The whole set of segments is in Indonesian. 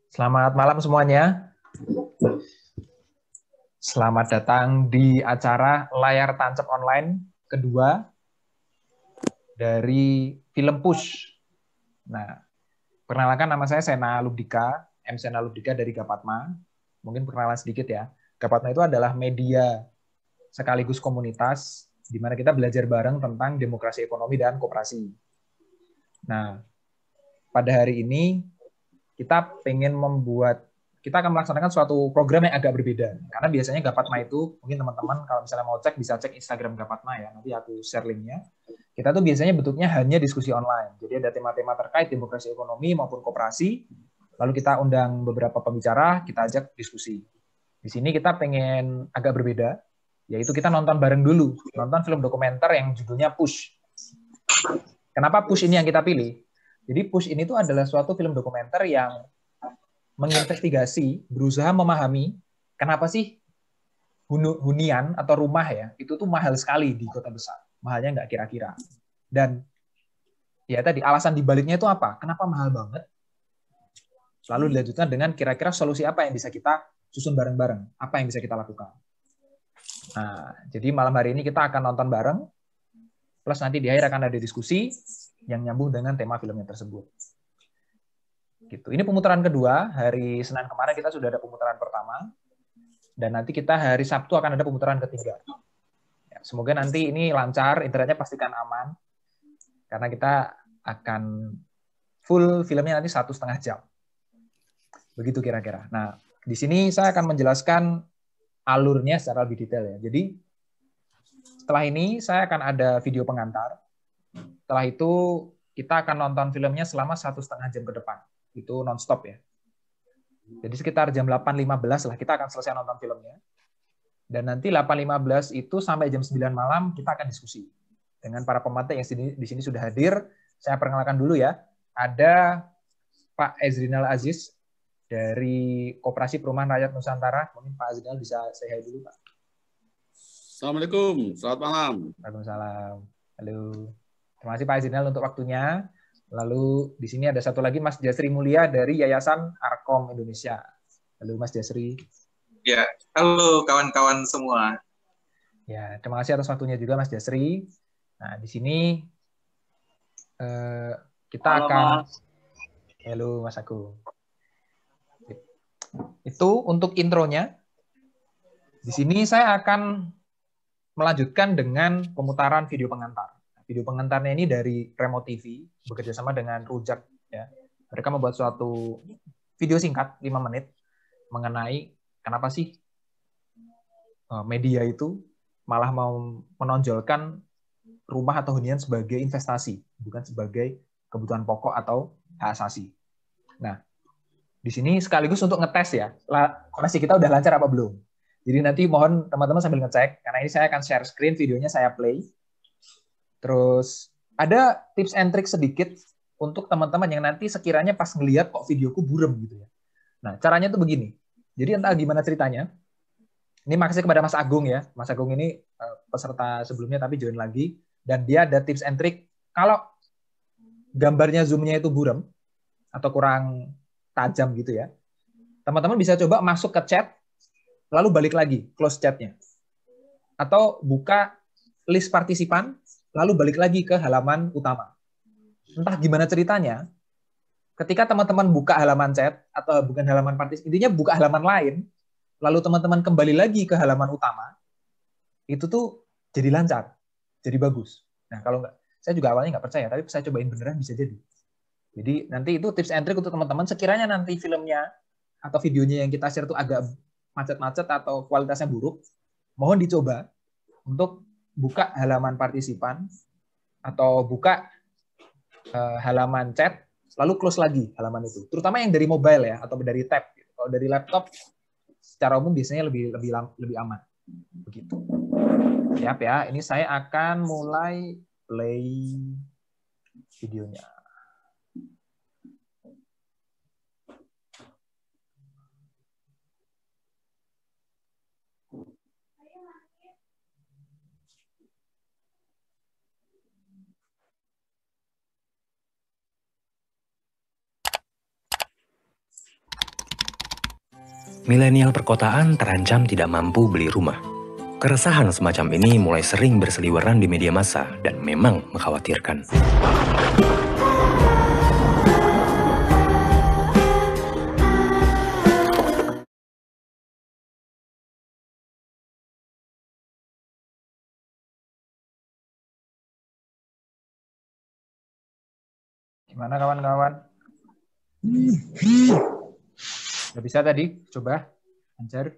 Selamat malam semuanya. Selamat datang di acara Layar Tancap Online kedua dari film Push. Nah, perkenalkan nama saya Sena Lubdika, M. Sena Lubdika dari Gapatma. Mungkin perkenalan sedikit ya. Gapatma itu adalah media sekaligus komunitas di mana kita belajar bareng tentang demokrasi ekonomi dan koperasi. Nah, pada hari ini kita akan melaksanakan suatu program yang agak berbeda. Karena biasanya Gapatma itu, mungkin teman-teman kalau misalnya mau cek, bisa cek Instagram Gapatma ya, nanti aku share linknya. Kita tuh biasanya bentuknya hanya diskusi online. Jadi ada tema-tema terkait demokrasi ekonomi maupun koperasi, lalu kita undang beberapa pembicara, kita ajak diskusi. Di sini kita pengen agak berbeda, yaitu kita nonton bareng dulu, nonton film dokumenter yang judulnya Push. Kenapa Push ini yang kita pilih? Jadi Push ini tuh adalah suatu film dokumenter yang menginvestigasi, berusaha memahami kenapa sih hunian atau rumah ya, itu tuh mahal sekali di kota besar. Mahalnya nggak kira-kira. Dan ya tadi, alasan dibaliknya itu apa? Kenapa mahal banget? Lalu dilanjutkan dengan kira-kira solusi apa yang bisa kita susun bareng-bareng. Apa yang bisa kita lakukan. Nah, jadi malam hari ini kita akan nonton bareng, plus nanti di akhir akan ada diskusi yang nyambung dengan tema filmnya tersebut. Gitu. Ini pemutaran kedua, hari Senin kemarin kita sudah ada pemutaran pertama, dan nanti kita hari Sabtu akan ada pemutaran ketiga. Ya, semoga nanti ini lancar, internetnya pastikan aman, karena kita akan full filmnya nanti 1,5 jam. Begitu kira-kira. Nah, di sini saya akan menjelaskan alurnya secara lebih detail ya. Jadi, setelah ini saya akan ada video pengantar. Setelah itu, kita akan nonton filmnya selama 1,5 jam ke depan. Itu non-stop ya. Jadi sekitar jam 8.15 lah kita akan selesai nonton filmnya. Dan nanti 8.15 itu sampai jam 9 malam kita akan diskusi dengan para pemateri yang di sini sudah hadir. Saya perkenalkan dulu ya. Ada Pak Ezrinal Aziz dari Koperasi Perumahan Rakyat Nusantara. Mungkin Pak Ezrinal bisa say hi dulu, Pak. Assalamualaikum, selamat malam. Waalaikumsalam. Halo. Terima kasih Pak Ezrinal untuk waktunya. Lalu di sini ada satu lagi Mas Jasri Mulia dari Yayasan Arkom Indonesia. Halo Mas Jasri. Ya, halo kawan-kawan semua. Ya, terima kasih atas waktunya juga Mas Jasri. Nah, di sini kita akan... Halo Mas Agung. Itu untuk intronya. Di sini saya akan melanjutkan dengan pemutaran video pengantar. Video pengantarnya ini dari Remote TV, bekerja sama dengan Rujak. Ya. Mereka membuat suatu video singkat, 5 menit, mengenai kenapa sih media itu malah mau menonjolkan rumah atau hunian sebagai investasi, bukan sebagai kebutuhan pokok atau hak asasi. Nah, di sini sekaligus untuk ngetes ya, koneksi kita udah lancar apa belum. Jadi nanti mohon teman-teman sambil ngecek, karena ini saya akan share screen, videonya saya play. Terus ada tips and trick sedikit untuk teman-teman yang nanti sekiranya pas ngelihat kok videoku burem gitu ya. Nah, caranya tuh begini. Jadi entah gimana ceritanya. Ini makasih kepada Mas Agung ya. Mas Agung ini peserta sebelumnya tapi join lagi. Dan dia ada tips and trick. Kalau gambarnya zoom-nya itu burem atau kurang tajam gitu ya, teman-teman bisa coba masuk ke chat, lalu balik lagi, close chatnya. Atau buka list partisipan, lalu balik lagi ke halaman utama. Entah gimana ceritanya, ketika teman-teman buka halaman chat, atau bukan halaman partisipan, intinya buka halaman lain, lalu teman-teman kembali lagi ke halaman utama, itu tuh jadi lancar, jadi bagus. Nah, kalau nggak, saya juga awalnya nggak percaya, tapi saya cobain beneran bisa jadi. Jadi nanti itu tips and trick untuk teman-teman, sekiranya nanti filmnya atau videonya yang kita share itu agak macet-macet atau kualitasnya buruk, mohon dicoba untuk buka halaman partisipan atau buka halaman chat, lalu close lagi halaman itu. Terutama yang dari mobile ya, atau dari tab. Kalau dari laptop, secara umum biasanya lebih aman. Begitu. Siap ya, ini saya akan mulai play videonya. Milenial perkotaan terancam tidak mampu beli rumah. Keresahan semacam ini mulai sering berseliweran di media massa dan memang mengkhawatirkan. Gimana kawan-kawan? Udah bisa tadi? Coba. Lancar?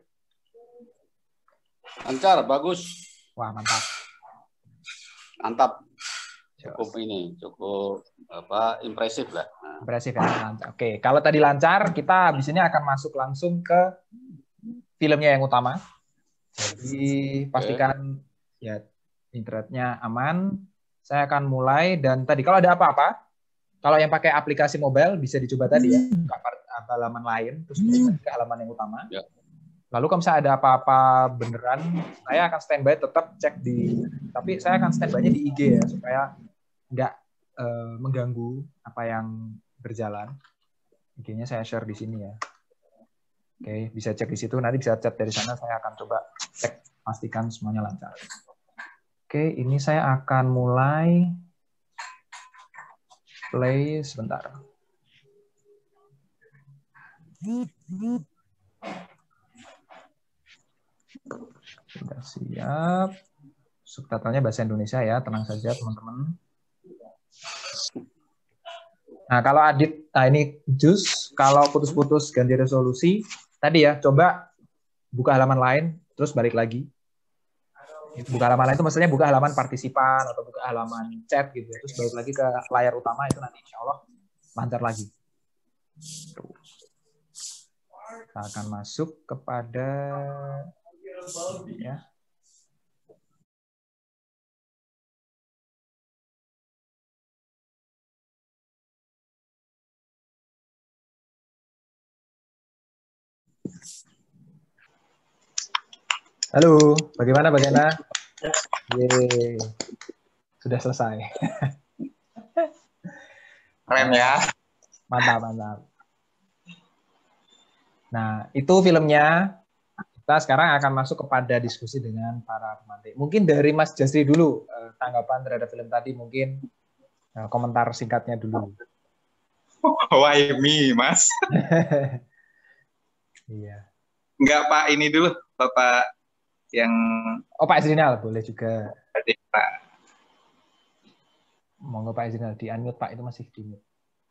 Lancar, bagus. Wah, mantap. Mantap. Cukup impresif lah. Impresif ya, lancar. Oke, kalau tadi lancar, kita habis ini akan masuk langsung ke filmnya yang utama. Jadi pastikan ya internetnya aman. Saya akan mulai dan tadi kalau ada apa-apa, kalau yang pakai aplikasi mobile bisa dicoba tadi ya, buka halaman lain, terus ke halaman yang utama. Ya. Lalu kalau misalnya ada apa-apa beneran, saya akan standby tetap cek tapi saya akan standby-nya di IG ya, supaya nggak mengganggu apa yang berjalan. IG-nya saya share di sini ya. Oke, bisa cek di situ, nanti bisa chat dari sana, saya akan coba cek, pastikan semuanya lancar. Oke, ini saya akan mulai play sebentar. Sudah siap. Subtitlenya bahasa Indonesia ya, tenang saja teman-teman. Nah, kalau Adit, ini Jus, kalau putus-putus ganti resolusi, tadi ya, coba buka halaman lain, terus balik lagi. Buka halaman lain itu maksudnya buka halaman partisipan atau buka halaman chat gitu, terus balik lagi ke layar utama, itu nanti insya Allah lancar lagi. Kita akan masuk kepada ya. Halo, bagaimana? Yeay. Sudah selesai. Keren ya. Mantap. Nah, itu filmnya. Kita sekarang akan masuk kepada diskusi dengan para pemantik. Mungkin dari Mas Jasri dulu, tanggapan terhadap film tadi, mungkin komentar singkatnya dulu. Why me, Mas? Iya. Enggak, Pak, ini dulu, Bapak yang... Oh, Pak Izrinal, boleh juga. Pak. Monggo Pak Izrinal, di-unmute Pak, itu masih di-mute.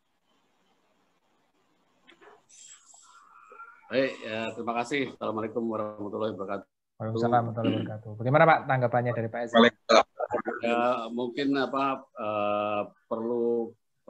Baik, ya, terima kasih. Assalamualaikum warahmatullahi wabarakatuh. Waalaikumsalam warahmatullahi wabarakatuh. Bagaimana Pak tanggapannya dari Pak Izrinal? Ya, mungkin perlu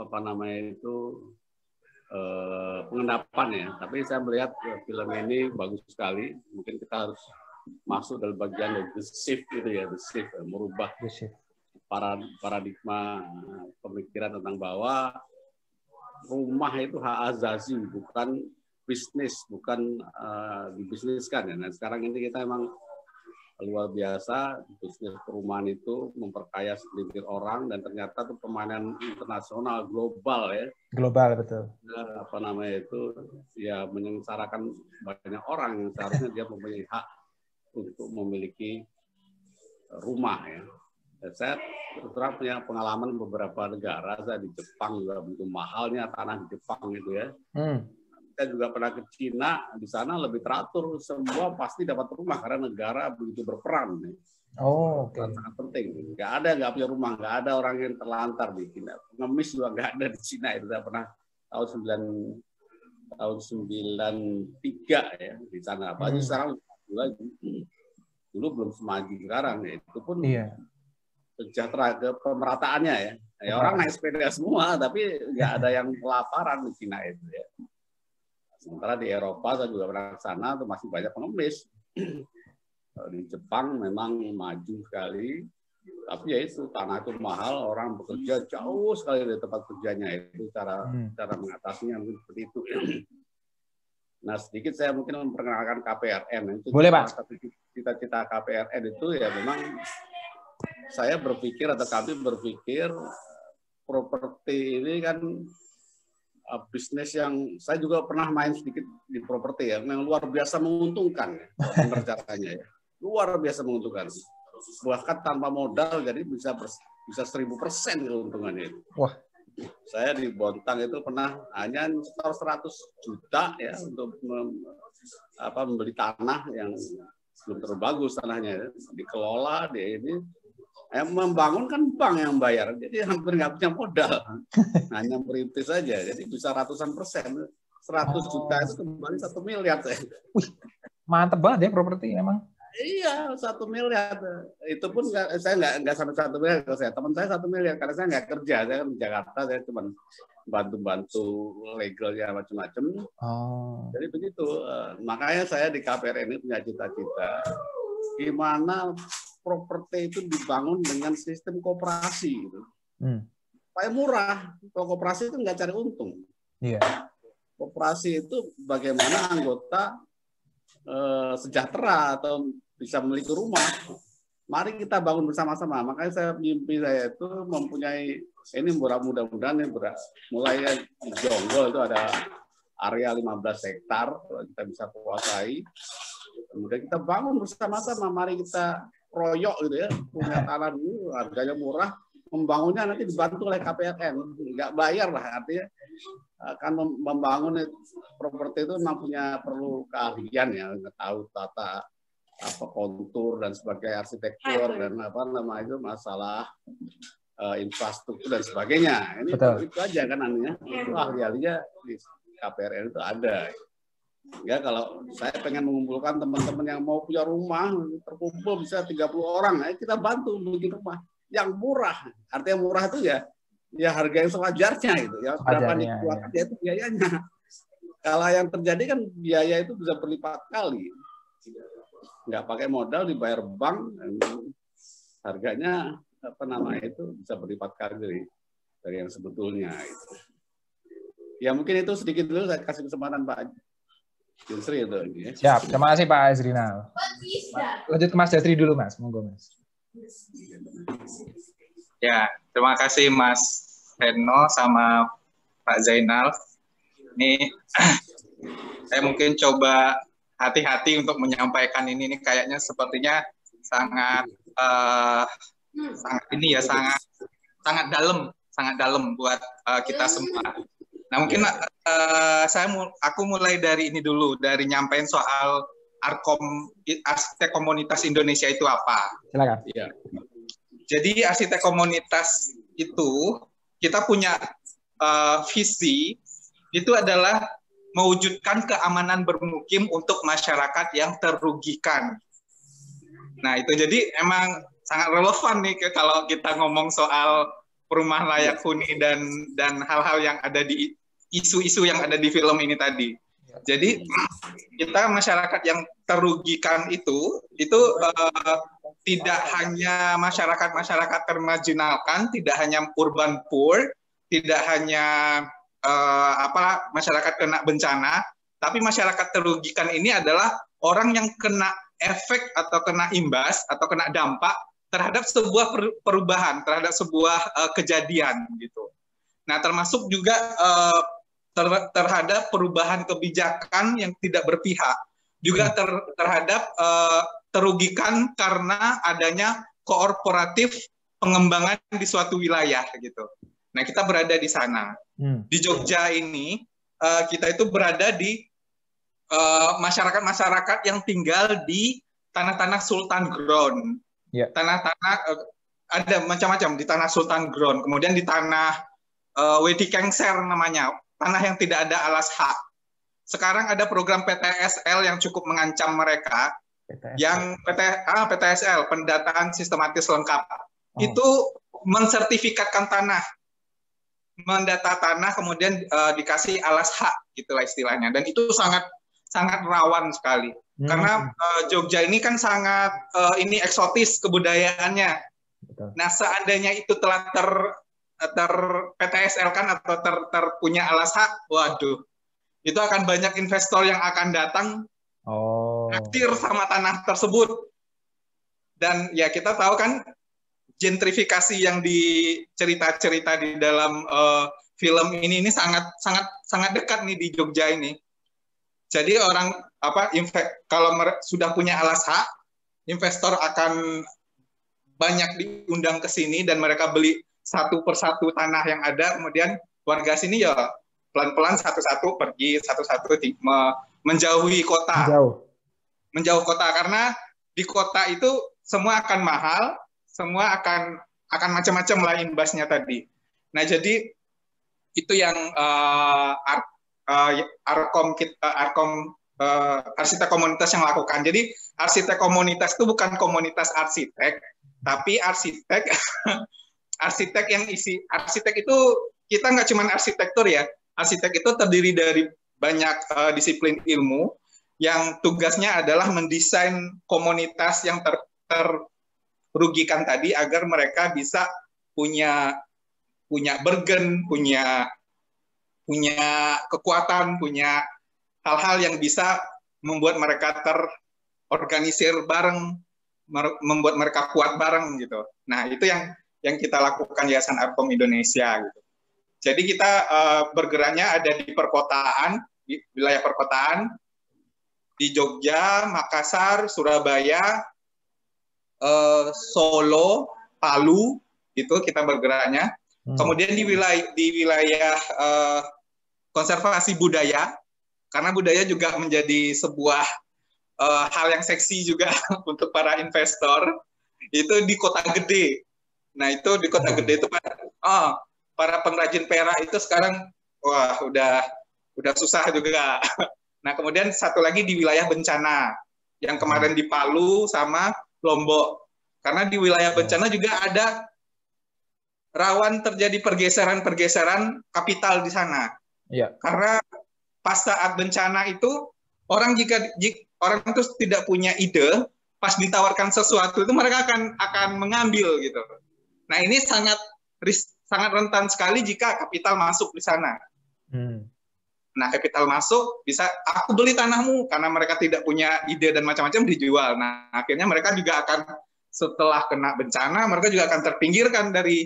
pengendapan ya. Tapi saya melihat film ini bagus sekali. Mungkin kita harus masuk dalam bagian the shift itu ya, the shift, merubah paradigma pemikiran tentang bahwa rumah itu hak asasi, bukan bisnis, bukan dibisniskan ya. Nah, sekarang ini kita emang luar biasa, bisnis perumahan itu memperkaya segelintir orang dan ternyata itu permainan internasional global ya. Global, betul. Ya menyengsarakan banyak orang yang seharusnya dia mempunyai hak untuk memiliki rumah ya. Dan saya terus punya pengalaman beberapa negara, saya di Jepang juga begitu mahalnya tanah di Jepang gitu ya. Saya juga pernah ke Cina, di sana lebih teratur, semua pasti dapat rumah karena negara begitu berperan. Oh, oke. Sangat penting. Nggak punya rumah, nggak ada orang yang terlantar di Cina. Pengemis juga nggak ada di Cina. Itu saya pernah tahun 93 ya di sana. Apalagi sekarang dulu belum semaju sekarang ya. Itu pun sejahtera ke pemerataannya ya. Orang naik sepeda semua, tapi nggak ada yang kelaparan di Cina itu ya. Sementara di Eropa saya juga pernah ke sana, itu masih banyak pengemis. Di Jepang memang maju sekali, tapi ya itu tanah itu mahal, orang bekerja jauh sekali dari tempat kerjanya, itu cara mengatasinya mungkin seperti itu. Nah, sedikit saya mungkin memperkenalkan KPRN. Itu boleh Pak. Cita-cita KPRN itu ya memang saya berpikir atau kami berpikir properti ini kan bisnis yang saya juga pernah main sedikit di properti ya, yang luar biasa menguntungkan, benar caranya ya, luar biasa menguntungkan. Bahkan tanpa modal, jadi bisa 1000% keuntungannya itu. Wah. Saya di Bontang itu pernah hanya sekitar 100 juta ya untuk membeli tanah yang belum terlalu bagus tanahnya, dikelola, membangun kan bank yang bayar, jadi hampir nggak punya modal, hanya merintis saja, jadi bisa ratusan persen, 100 juta itu kembali 1 miliar. Wih, mantep banget ya properti emang. Iya, 1 miliar. Itu pun saya nggak sampai 1 miliar, kalau saya teman saya 1 miliar karena saya nggak kerja, saya kan di Jakarta, saya cuma bantu-bantu legalnya macam-macam. Jadi begitu, makanya saya di KPR ini punya cita-cita gimana properti itu dibangun dengan sistem koperasi gitu. Supaya murah. Kalau koperasi itu nggak cari untung. Iya. Koperasi itu bagaimana anggota sejahtera atau bisa memiliki rumah. Mari kita bangun bersama-sama. Makanya mimpi saya itu mempunyai, ini mudah-mudahan mulai di Jonggol itu ada area 15 hektar kita bisa kuasai. Kemudian kita bangun bersama-sama. Mari kita proyok gitu ya, punya tanah dulu, harganya murah, membangunnya nanti dibantu oleh KPRN, nggak bayar lah, artinya akan membangun properti itu memang perlu keahlian ya, nggak tahu tata kontur dan sebagai arsitektur dan itu masalah infrastruktur dan sebagainya. Ini itu aja kan namanya, itu ahli-ahlinya di KPRN itu ada. Ya, kalau saya pengen mengumpulkan teman-teman yang mau punya rumah, terkumpul bisa 30 orang, kita bantu bikin rumah yang murah. Artinya murah itu ya harga yang sewajarnya itu, ya berapa dikeluarkan ya itu biayanya. Kalau yang terjadi kan biaya itu bisa berlipat kali. Nggak pakai modal, dibayar bank, harganya itu bisa berlipat kali dari yang sebetulnya itu. Ya mungkin itu sedikit dulu, saya kasih kesempatan Pak Junsri itu. Ya. Siap, terima kasih Pak Azrinal. Lanjut ke Mas Jasri dulu Mas, monggo Mas. Ya, terima kasih Mas Reno sama Pak Zainal. Ini saya mungkin coba hati-hati untuk menyampaikan ini kayaknya sepertinya sangat dalam buat kita semua. Nah mungkin aku mulai dari ini dulu, dari nyampein soal arsitek komunitas Indonesia itu apa. Silakan. Ya. Jadi arsitek komunitas itu kita punya visi itu adalah mewujudkan keamanan bermukim untuk masyarakat yang terugikan. Nah itu jadi emang sangat relevan nih kalau kita ngomong soal perumahan layak huni dan hal-hal yang ada di isu-isu yang ada di film ini tadi. Jadi kita masyarakat yang terugikan itu tidak hanya masyarakat termarginalkan, tidak hanya urban poor, tidak hanya masyarakat kena bencana, tapi masyarakat terugikan ini adalah orang yang kena efek atau kena imbas atau kena dampak terhadap sebuah perubahan, terhadap sebuah kejadian gitu. Nah, termasuk juga terhadap perubahan kebijakan yang tidak berpihak, juga terhadap terugikan karena adanya kooperatif pengembangan di suatu wilayah gitu. Nah, kita berada di sana. Di Jogja ini kita itu berada di masyarakat-masyarakat yang tinggal di tanah-tanah Sultan Ground. Tanah-tanah ada macam-macam di tanah Sultan Ground. Kemudian di tanah Wedi Kengser namanya, tanah yang tidak ada alas hak. Sekarang ada program PTSL yang cukup mengancam mereka, yang PTSL, pendataan sistematis lengkap. Itu mensertifikatkan tanah, mendata tanah, kemudian dikasih alas hak, gitulah istilahnya. Dan itu sangat rawan sekali, karena Jogja ini kan sangat ini eksotis kebudayaannya. Nah, seandainya itu telah PTSL kan atau punya alas hak, waduh, itu akan banyak investor yang akan datang aktir sama tanah tersebut. Dan ya kita tahu kan gentrifikasi yang dicerita-cerita di dalam film ini sangat dekat nih di Jogja ini. Jadi orang kalau sudah punya alas hak, investor akan banyak diundang ke sini dan mereka beli satu persatu tanah yang ada, kemudian warga sini ya pelan-pelan satu-satu pergi, satu-satu menjauhi kota. Menjauh kota, karena di kota itu semua akan mahal, semua akan macam-macam lah imbasnya tadi. Nah, jadi itu yang arsitek komunitas yang lakukan. Jadi arsitek komunitas itu bukan komunitas arsitek, tapi arsitek yang arsitek itu kita nggak cuma arsitektur ya. Arsitek itu terdiri dari banyak disiplin ilmu yang tugasnya adalah mendesain komunitas yang terrugikan tadi agar mereka bisa punya bergen, punya kekuatan, punya hal-hal yang bisa membuat mereka terorganisir bareng, membuat mereka kuat bareng gitu. Nah, itu yang kita lakukan Yayasan Arkom Indonesia gitu. Jadi kita bergeraknya ada di perkotaan, di wilayah perkotaan, di Jogja, Makassar, Surabaya, Solo, Palu, itu kita bergeraknya. Kemudian di wilayah konservasi budaya, karena budaya juga menjadi sebuah hal yang seksi juga untuk para investor, itu di kota gede. Nah, itu di kota gede itu para pengrajin perak itu sekarang wah udah susah juga. Nah, kemudian satu lagi di wilayah bencana, yang kemarin di Palu sama Lombok. Karena di wilayah bencana juga ada rawan terjadi pergeseran kapital di sana. Iya. Karena pas saat bencana itu orang jika orang itu tidak punya ide, pas ditawarkan sesuatu itu mereka akan mengambil gitu. Nah, ini sangat rentan sekali jika kapital masuk di sana. Nah, kapital masuk bisa aku beli tanahmu, karena mereka tidak punya ide dan macam-macam dijual. Nah, akhirnya mereka juga akan setelah kena bencana mereka juga akan terpinggirkan dari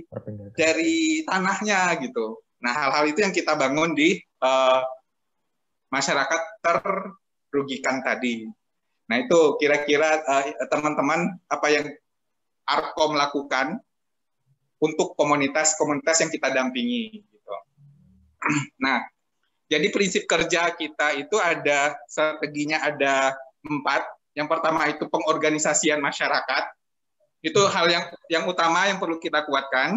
tanahnya gitu. Nah, hal-hal itu yang kita bangun di masyarakat terrugikan tadi. Nah, itu kira-kira teman-teman apa yang Arkom lakukan untuk komunitas-komunitas yang kita dampingi gitu. Nah, jadi prinsip kerja kita itu ada strateginya ada 4. Yang pertama itu pengorganisasian masyarakat. Itu hal yang utama yang perlu kita kuatkan.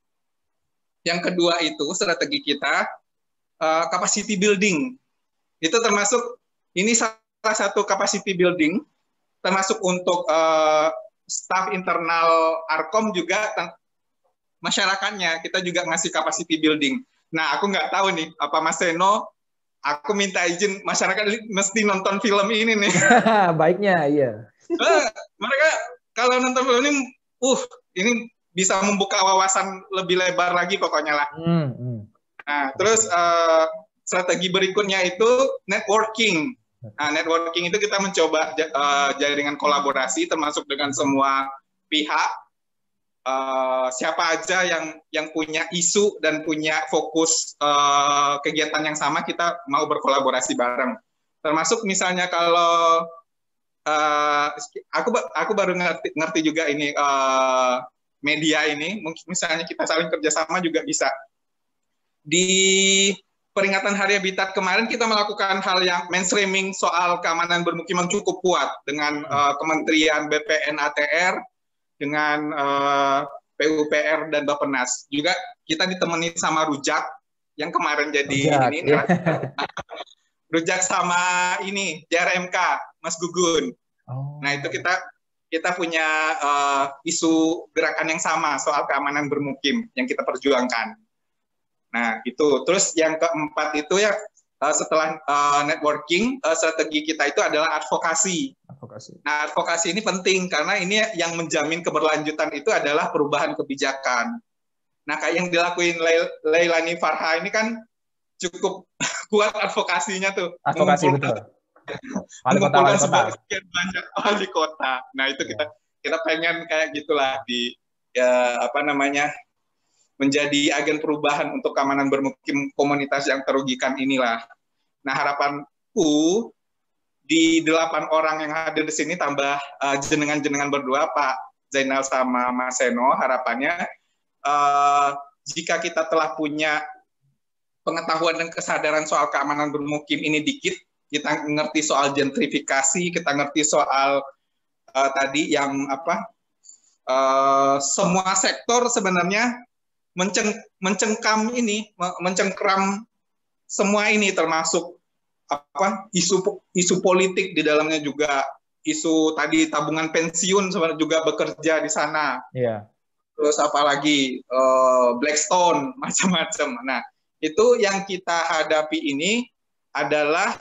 Yang kedua itu strategi kita capacity building. Itu termasuk ini salah satu capacity building, termasuk untuk staf internal Arkom juga masyarakatnya kita juga ngasih capacity building. Nah, aku nggak tahu nih apa Mas Seno, aku minta izin masyarakat mesti nonton film ini nih. Baiknya, iya. Mereka kalau nonton film ini bisa membuka wawasan lebih lebar lagi pokoknya lah. Nah, terus strategi berikutnya itu networking. Nah, networking itu kita mencoba jaringan kolaborasi termasuk dengan semua pihak. Siapa aja yang punya isu dan punya fokus kegiatan yang sama, kita mau berkolaborasi bareng. Termasuk misalnya kalau aku baru ngerti juga ini media ini, mungkin misalnya kita saling kerjasama juga bisa. Di peringatan Hari Habitat kemarin kita melakukan hal yang mainstreaming soal keamanan bermukiman cukup kuat dengan Kementerian BPN ATR, dengan PUPR dan Bappenas. Juga kita ditemani sama Rujak yang kemarin jadi Rujak sama ini JRMK Mas Gugun. Nah, itu kita punya isu gerakan yang sama soal keamanan bermukim yang kita perjuangkan. Nah, itu. Terus yang keempat itu ya setelah networking, strategi kita itu adalah advokasi. Nah, advokasi ini penting karena ini yang menjamin keberlanjutan itu adalah perubahan kebijakan. Nah, kayak yang dilakuin Leilani Farha ini kan cukup kuat advokasinya tuh. Advokasi betul. Mengumpulkan sebagian banyak wali kota. Nah, itu kita pengen kayak gitulah di menjadi agen perubahan untuk keamanan bermukim komunitas yang terugikan inilah. Nah, harapanku di 8 orang yang hadir di sini tambah jenengan-jenengan berdua, Pak Zainal sama Mas Seno, harapannya jika kita telah punya pengetahuan dan kesadaran soal keamanan bermukim ini dikit, kita ngerti soal gentrifikasi, kita ngerti soal tadi yang apa, semua sektor sebenarnya mencengkram semua ini, termasuk apa isu politik di dalamnya juga, isu tadi tabungan pensiun sebenarnya juga bekerja di sana. Yeah. Terus apalagi Blackstone, macam-macam. Nah, itu yang kita hadapi ini adalah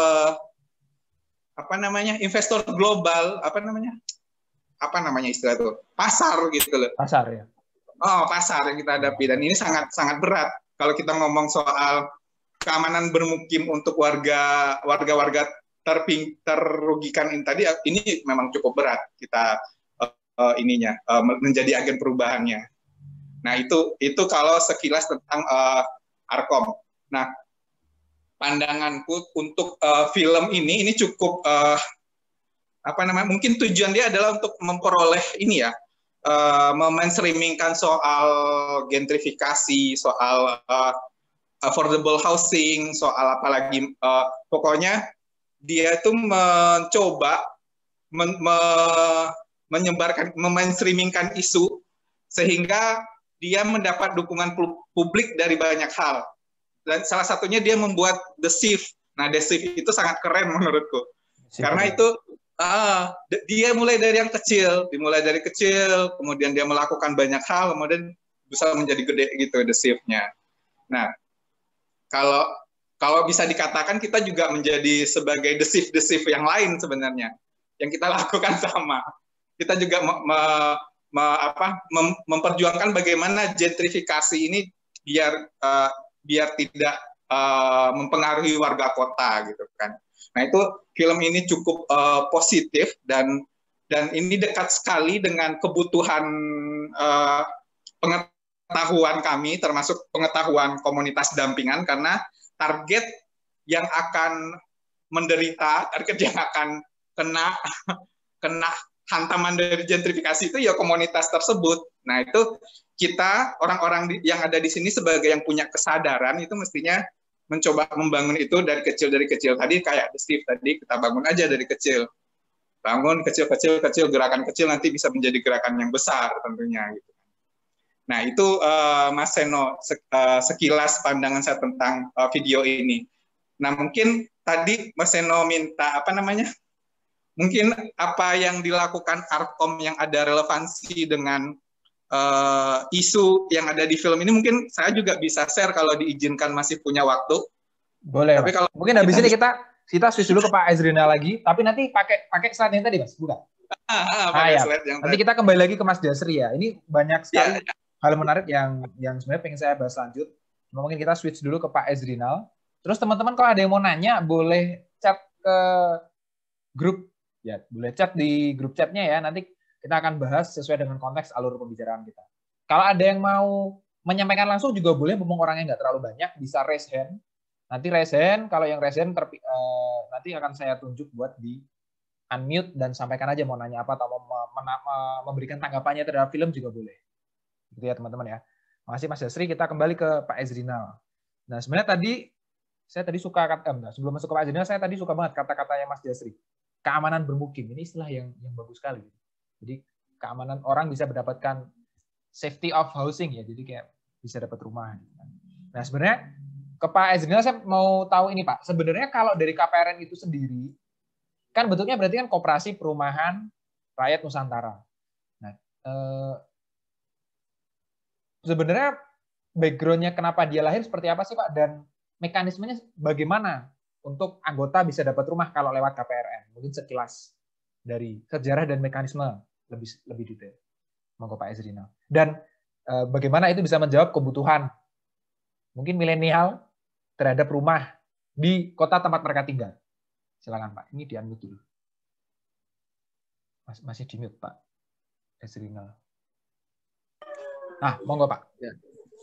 investor global, apa namanya istilah itu, pasar gitu loh. Pasar ya. Oh, pasar yang kita hadapi, dan ini sangat sangat berat kalau kita ngomong soal keamanan bermukim untuk warga terugikan ini tadi. Ini memang cukup berat kita menjadi agen perubahannya. Nah, itu kalau sekilas tentang Arkom. Nah, pandanganku untuk film ini cukup mungkin tujuan dia adalah untuk memperoleh ini ya, memainstreamingkan soal gentrifikasi, soal affordable housing, soal apalagi pokoknya dia itu mencoba menyebarkan, memainstreamingkan isu sehingga dia mendapat dukungan publik dari banyak hal. Dan salah satunya dia membuat The Sieve. Nah, The Sieve itu sangat keren menurutku. Karena itu dia mulai dari yang kecil, kemudian dia melakukan banyak hal, kemudian bisa menjadi gede gitu The Sieve-nya. Nah, kalau bisa dikatakan kita juga menjadi sebagai The Sieve yang lain sebenarnya, yang kita lakukan sama. Kita juga memperjuangkan bagaimana gentrifikasi ini biar tidak mempengaruhi warga kota gitu kan. Nah, itu film ini cukup positif dan ini dekat sekali dengan kebutuhan pengetahuan kami, termasuk pengetahuan komunitas dampingan, karena target yang akan menderita, target yang akan kena hantaman dari gentrifikasi itu ya komunitas tersebut. Nah, itu kita orang-orang yang ada di sini sebagai yang punya kesadaran itu mestinya mencoba membangun itu dari kecil. Tadi kayak Steve tadi, kita bangun aja dari kecil. Bangun kecil, gerakan kecil nanti bisa menjadi gerakan yang besar tentunya gitu. Nah, itu Mas Seno sekilas pandangan saya tentang video ini. Nah, mungkin tadi Mas Seno minta mungkin apa yang dilakukan Arkom yang ada relevansi dengan isu yang ada di film ini, mungkin saya juga bisa share kalau diizinkan, masih punya waktu. Boleh. Tapi kalau mungkin habis ini kita switch dulu ke Pak Ezrina lagi, tapi nanti pakai slide yang tadi, Mas, bukan? Pakai slide yang nanti tadi. Kita kembali lagi ke Mas Dasri ya. Ini banyak sekali hal menarik yang sebenarnya pengen saya bahas lanjut. Mungkin kita switch dulu ke Pak Ezrinal. Terus teman-teman kalau ada yang mau nanya boleh chat ke grup ya, boleh chat di grup chatnya ya. Nanti kita akan bahas sesuai dengan konteks alur pembicaraan kita. Kalau ada yang mau menyampaikan langsung juga boleh, mumpung orangnya nggak terlalu banyak, bisa raise hand. Nanti raise hand, kalau yang raise hand nanti akan saya tunjuk buat di unmute dan sampaikan aja mau nanya apa atau mau memberikan tanggapannya terhadap film juga boleh. Gitu ya teman-teman ya. Makasih Mas Dasri, kita kembali ke Pak Ezrinal. Nah, sebenarnya saya tadi suka sebelum masuk ke Pak Ezrinal, saya tadi suka banget kata-katanya Mas Dasri. Keamanan bermukim, ini istilah yang bagus sekali. Jadi keamanan orang bisa mendapatkan safety of housing ya, jadi kayak bisa dapat rumah. Nah, sebenarnya ke Pak Ezrinal saya mau tahu ini Pak, sebenarnya kalau dari KPRN itu sendiri kan bentuknya berarti kan Koperasi Perumahan Rakyat Nusantara. Nah, sebenarnya background-nya kenapa dia lahir seperti apa sih Pak, dan mekanismenya bagaimana untuk anggota bisa dapat rumah kalau lewat KPRN? Mungkin sekilas dari sejarah dan mekanisme lebih detail. Monggo Pak Ezrinal. Dan bagaimana itu bisa menjawab kebutuhan mungkin milenial terhadap rumah di kota tempat mereka tinggal. Silakan Pak, ini di-unmute dulu. Masih di-mute Pak Ezrinal. Nah, monggo Pak. Ya.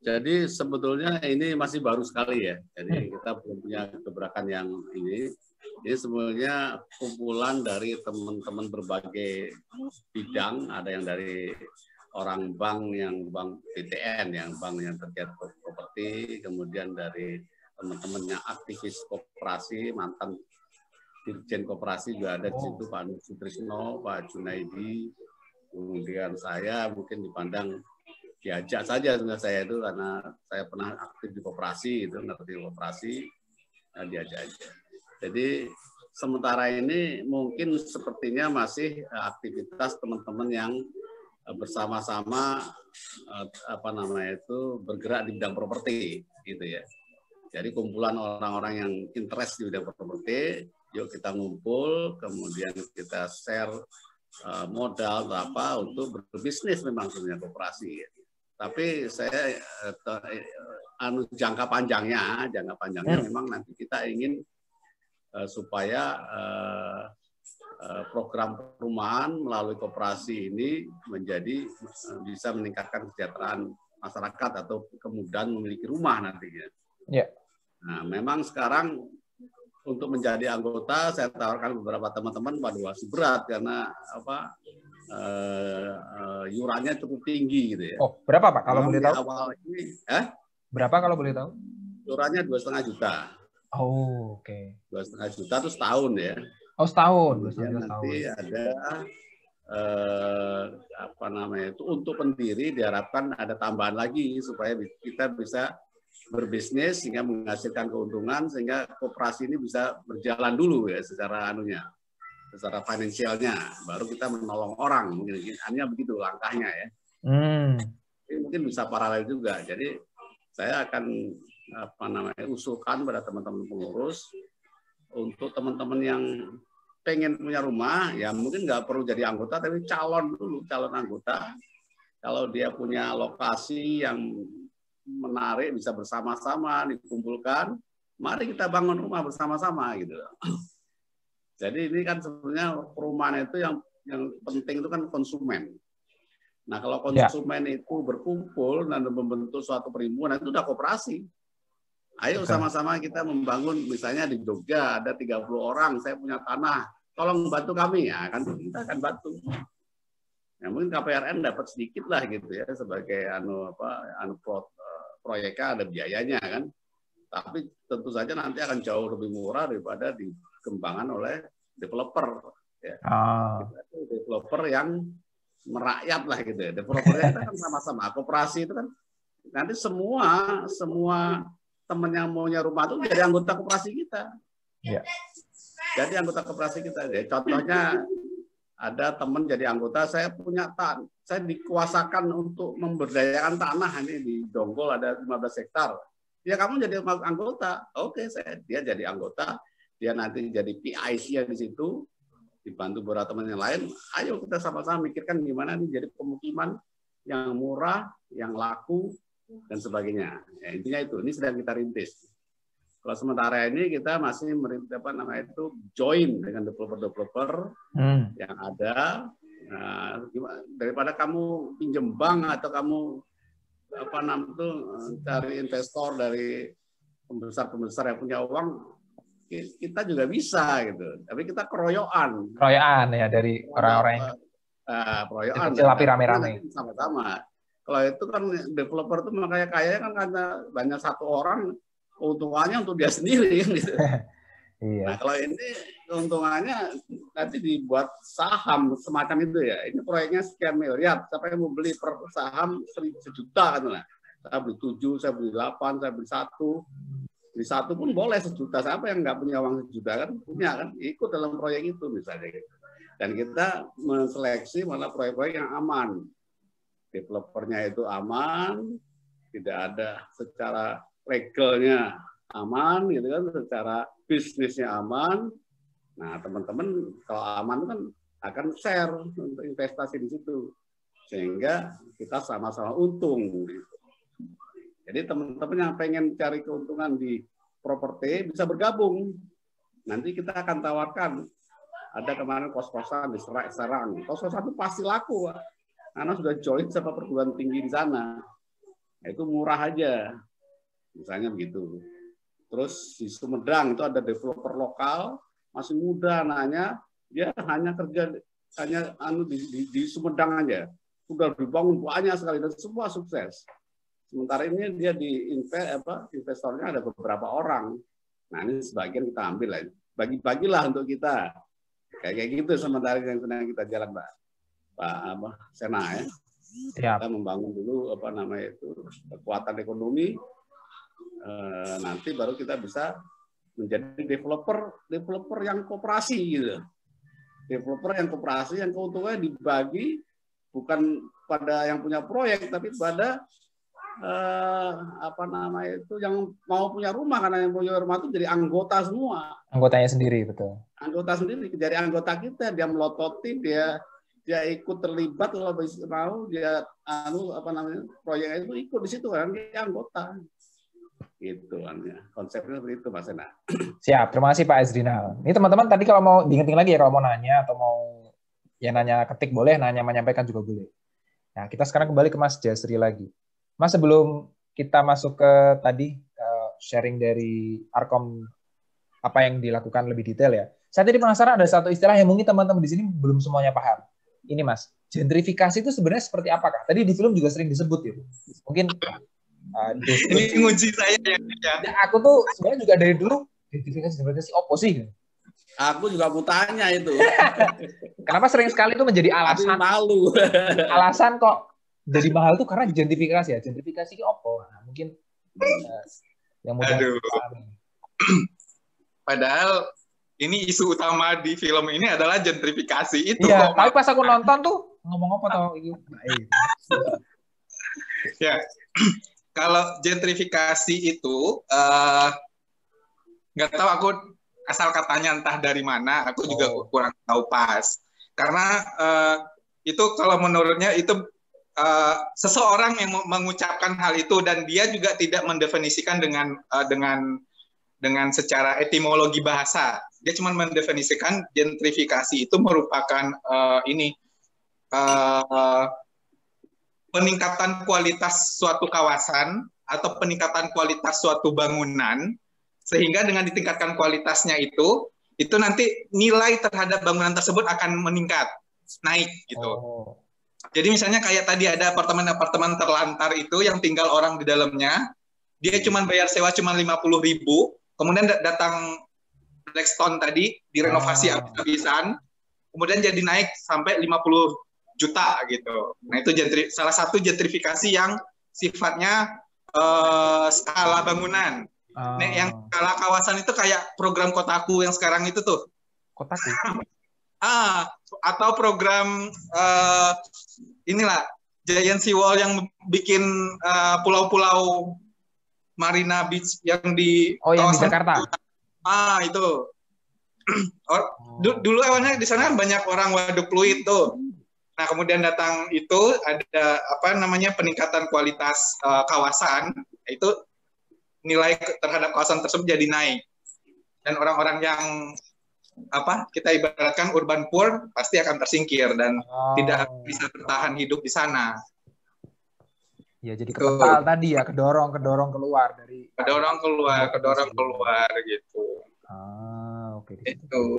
Jadi sebetulnya ini masih baru sekali ya. Jadi kita belum punya gebrakan yang ini. Ini sebenarnya kumpulan dari teman-teman berbagai bidang. Ada yang dari orang bank, yang bank BTN, yang bank yang terkait properti, kemudian dari teman-teman yang aktivis koperasi, mantan dirjen koperasi juga ada di situ, Pak Sutrisno, Pak Junaidi, kemudian saya mungkin dipandang diajak saja sebenarnya saya itu karena saya pernah aktif di koperasi itu, ngerti koperasi, nah diajak aja. Jadi sementara ini mungkin sepertinya masih aktivitas teman-teman yang bersama-sama bergerak di bidang properti gitu ya. Jadi kumpulan orang-orang yang interest di bidang properti, yuk kita ngumpul, kemudian kita share modal apa untuk berbisnis memang sebenarnya koperasi. Tapi saya jangka panjangnya memang nanti kita ingin supaya program perumahan melalui koperasi ini menjadi bisa meningkatkan kesejahteraan masyarakat atau kemudahan memiliki rumah nantinya. Ya. Nah, memang sekarang untuk menjadi anggota saya tawarkan beberapa teman-teman masih berat karena yurannya cukup tinggi gitu ya. Oh, berapa Pak kalau boleh tahu? Awal ini, berapa kalau boleh tahu? Yurannya 2,5 juta. Oh, oke. 2,5 juta itu setahun ya. Oh, setahun. Nanti ada untuk pendiri diharapkan ada tambahan lagi supaya kita bisa berbisnis sehingga menghasilkan keuntungan sehingga koperasi ini bisa berjalan dulu ya secara secara finansialnya, baru kita menolong orang, mungkin hanya begitu langkahnya ya. Mungkin bisa paralel juga. Jadi saya akan usulkan pada teman-teman pengurus untuk teman-teman yang pengen punya rumah, ya mungkin nggak perlu jadi anggota, tapi calon anggota. Kalau dia punya lokasi yang menarik, bisa bersama-sama dikumpulkan, mari kita bangun rumah bersama-sama gitu. Jadi ini kan sebenarnya perumahan itu yang penting itu kan konsumen. Nah kalau konsumen itu berkumpul dan membentuk suatu perhimpunan itu udah koperasi. Ayo sama-sama kita membangun, misalnya di Jogja ada 30 orang, saya punya tanah, tolong bantu kami ya, kan kita akan bantu. Ya, mungkin KPRN dapat sedikit lah gitu ya sebagai proyeknya ada biayanya kan. Tapi tentu saja nanti akan jauh lebih murah daripada dikembangkan oleh developer. Ya. Developer yang merakyat lah gitu ya. Developernya kita kan sama-sama. Koperasi itu kan nanti semua teman yang maunya rumah itu jadi anggota koperasi kita. Ya. Jadi anggota koperasi kita. Ya, contohnya ada teman jadi anggota, saya punya tanah, saya dikuasakan untuk memberdayakan tanah ini di Donggol ada 15 hektar. Ya kamu jadi anggota, oke dia jadi anggota, dia nanti jadi PIC di situ, dibantu beberapa teman yang lain. Ayo kita sama-sama mikirkan gimana nih jadi pemukiman yang murah, yang laku dan sebagainya. Ya, intinya itu, ini sedang kita rintis. Kalau sementara ini kita masih join dengan developer yang ada. Nah, daripada kamu pinjem bank atau kamu cari investor dari pembesar yang punya uang, kita juga bisa gitu. Tapi kita keroyokan ya dari orang-orang yang keroyokan. Tapi rame-rame. Sama-sama. Kalau itu kan developer itu makanya kayaknya kan karena banyak satu orang, keuntungannya untuk dia sendiri gitu. Iya. Nah kalau ini keuntungannya nanti dibuat saham semacam itu ya. Ini proyeknya sekian miliar. Siapa yang mau beli per saham 1 juta kan lah. Saya beli 7, saya beli 8, saya beli 1. Beli 1 pun boleh 1 juta. Siapa yang nggak punya uang 1 juta kan punya kan. Ikut dalam proyek itu misalnya. Dan kita menseleksi malah proyek-proyek yang aman. Developernya itu aman, tidak ada secara legalnya aman gitu kan, secara bisnisnya aman. Nah, teman-teman kalau aman kan akan share untuk investasi di situ. Sehingga kita sama-sama untung gitu. Jadi teman-teman yang pengen cari keuntungan di properti bisa bergabung. Nanti kita akan tawarkan. Ada kemarin kos-kosan di Serang. Kos-kosan itu pasti laku, Pak. Karena sudah join sama perguruan tinggi di sana. itu murah aja, misalnya begitu. Terus di Sumedang itu ada developer lokal masih muda, nanya dia hanya kerja di Sumedang aja, sudah dibangun banyak sekali dan semua sukses. Sementara ini dia investornya ada beberapa orang. Nah ini sebagian kita ambil lah, bagi-bagilah untuk kita, kayak gitu. Sementara yang sedang kita jalan, Pak Sena ya. Kita membangun dulu kekuatan ekonomi. Nanti baru kita bisa menjadi developer yang koperasi gitu. Developer yang koperasi yang keuntungannya dibagi bukan pada yang punya proyek tapi pada yang mau punya rumah, karena yang punya rumah itu jadi anggota semua. Anggotanya sendiri, betul. Anggota sendiri jadi anggota kita, dia melototi, dia ikut terlibat kalau mau dia proyek itu ikut di situ kan, dia anggota. Gitu kan ya. Konsepnya seperti itu, Mas Sena. Siap, terima kasih Pak Ezrinal. Ini teman-teman tadi kalau mau diingetin lagi ya, kalau mau nanya atau mau ya nanya ketik boleh, nanya menyampaikan juga boleh. Nah, kita sekarang kembali ke Mas Jasri lagi. Mas, sebelum kita masuk ke tadi sharing dari Arkom apa yang dilakukan lebih detail ya. Saya tadi penasaran ada satu istilah yang mungkin teman-teman di sini belum semuanya paham. Ini Mas, gentrifikasi itu sebenarnya seperti apakah? Tadi di film juga sering disebut gitu. Mungkin ini nguji saya ya. Aku tuh sebenarnya juga dari dulu gentrifikasi opo sih? Aku juga mau tanya itu. Kenapa sering sekali itu menjadi alasan? Malu. Alasan kok jadi mahal tuh karena gentrifikasi ya. Gentrifikasi itu opo? Nah, mungkin yang mau. Padahal ini isu utama di film ini adalah gentrifikasi itu. Iya, tapi pas aku nonton tuh ngomong apa tau? Ya. Kalau gentrifikasi itu nggak tahu, aku asal katanya entah dari mana, aku juga kurang tahu pas. Karena itu kalau menurutnya itu seseorang yang mengucapkan hal itu dan dia juga tidak mendefinisikan dengan secara etimologi bahasa. Dia cuma mendefinisikan gentrifikasi itu merupakan peningkatan kualitas suatu kawasan atau peningkatan kualitas suatu bangunan, sehingga dengan ditingkatkan kualitasnya itu nanti nilai terhadap bangunan tersebut akan meningkat, naik gitu. Jadi misalnya kayak tadi ada apartemen-apartemen terlantar itu yang tinggal orang di dalamnya, dia cuma bayar sewa cuma 50.000, kemudian datang Blackstone tadi direnovasi habis-habisan, kemudian jadi naik sampai 50 juta gitu. Nah itu salah satu gentrifikasi yang sifatnya skala bangunan. Nah, yang skala kawasan itu kayak program Kotaku yang sekarang itu tuh. Kotaku. Atau program inilah Giant Sea Wall yang bikin pulau-pulau Marina Beach yang di yang di Jakarta. Itu. Dulu awalnya di sana banyak orang waduk fluid tuh. Nah, kemudian datang itu ada peningkatan kualitas kawasan, itu nilai terhadap kawasan tersebut jadi naik. Dan orang-orang yang kita ibaratkan urban poor pasti akan tersingkir dan tidak bisa bertahan hidup di sana. Ya, jadi kepental tadi ya, kedorong keluar dari. Kedorong keluar gitu. Oke. Itu.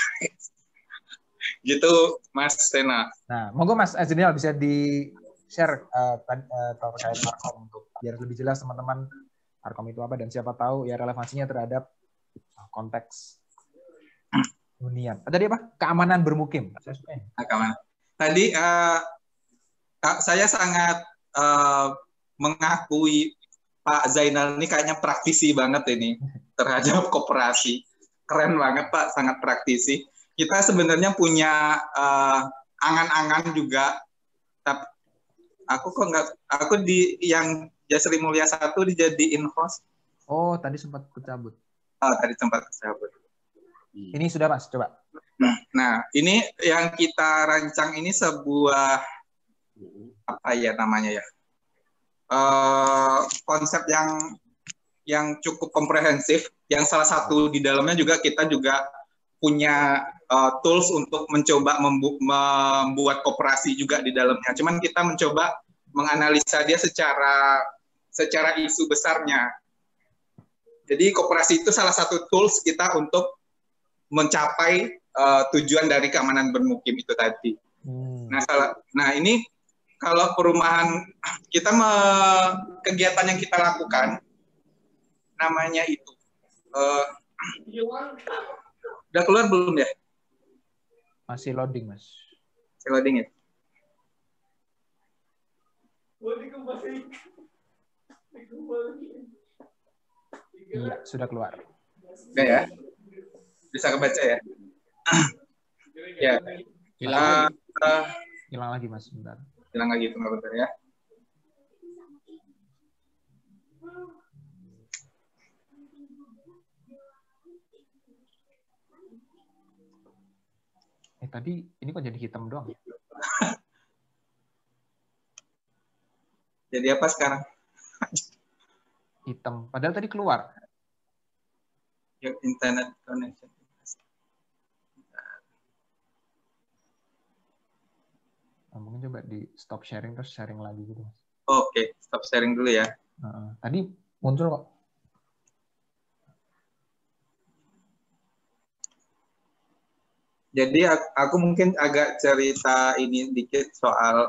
Gitu, Mas Sena. Nah, monggo Mas Ezrinal bisa di-share terkait Arkom untuk biar lebih jelas teman-teman Arkom itu apa dan siapa tahu ya relevansinya terhadap konteks hunian. Tadi apa? Keamanan bermukim. Saya suka ini. Keamanan. Tadi saya sangat mengakui Pak Zainal ini kayaknya praktisi banget ini terhadap koperasi. Keren banget Pak, sangat praktisi. Kita sebenarnya punya angan-angan juga, tapi aku di yang Jasri Mulia 1 dijadiin host. Tadi sempat kecabut. Tadi sempat kecabut. Ini sudah Mas, coba. Nah, ini yang kita rancang ini sebuah apa ya namanya ya? Konsep yang cukup komprehensif, yang salah satu di dalamnya juga kita juga punya tools untuk mencoba membuat koperasi juga di dalamnya. Cuman kita mencoba menganalisa dia secara secara isu besarnya. Jadi koperasi itu salah satu tools kita untuk mencapai tujuan dari keamanan bermukim itu tadi. Nah ini kalau perumahan kita kegiatan yang kita lakukan namanya itu udah keluar belum ya? Masih loading, Mas. Masih loading ya? Iya, sudah keluar. Oke ya. Bisa kebaca ya? Ya. Hilang lagi, Mas, bentar. Hilang lagi, tunggu bentar ya. Tadi ini kok jadi hitam doang? Jadi apa sekarang? Hitam. Padahal tadi keluar. Your internet connection. Mungkin coba di stop sharing terus sharing lagi gitu. Oke, stop sharing dulu ya. Tadi muncul kok. Jadi aku mungkin agak cerita ini dikit soal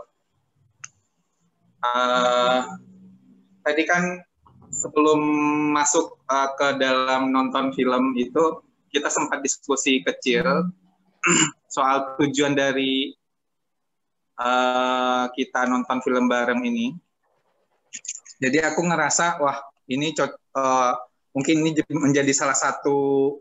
tadi kan sebelum masuk ke dalam nonton film itu kita sempat diskusi kecil soal tujuan dari kita nonton film bareng ini. Jadi aku ngerasa wah ini mungkin ini menjadi salah satu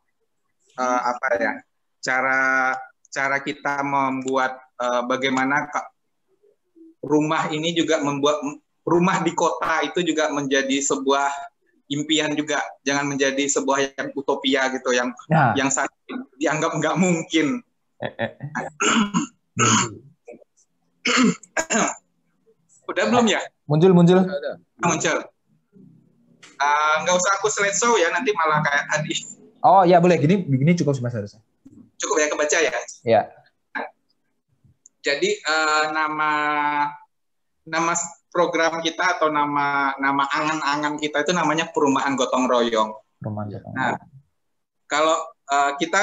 cara kita membuat bagaimana rumah ini juga membuat rumah di kota itu juga menjadi sebuah impian juga, jangan menjadi sebuah yang utopia gitu yang dianggap nggak mungkin. Udah belum ya? Muncul. Muncul. Nggak usah aku slideshow ya, nanti malah kayak tadi. Oh ya boleh, gini cukup Mas harusnya. Cukup ya kebaca ya? Ya. Jadi nama program kita atau nama angan-angan kita itu namanya Perumahan Gotong Royong. Nah, kalau kita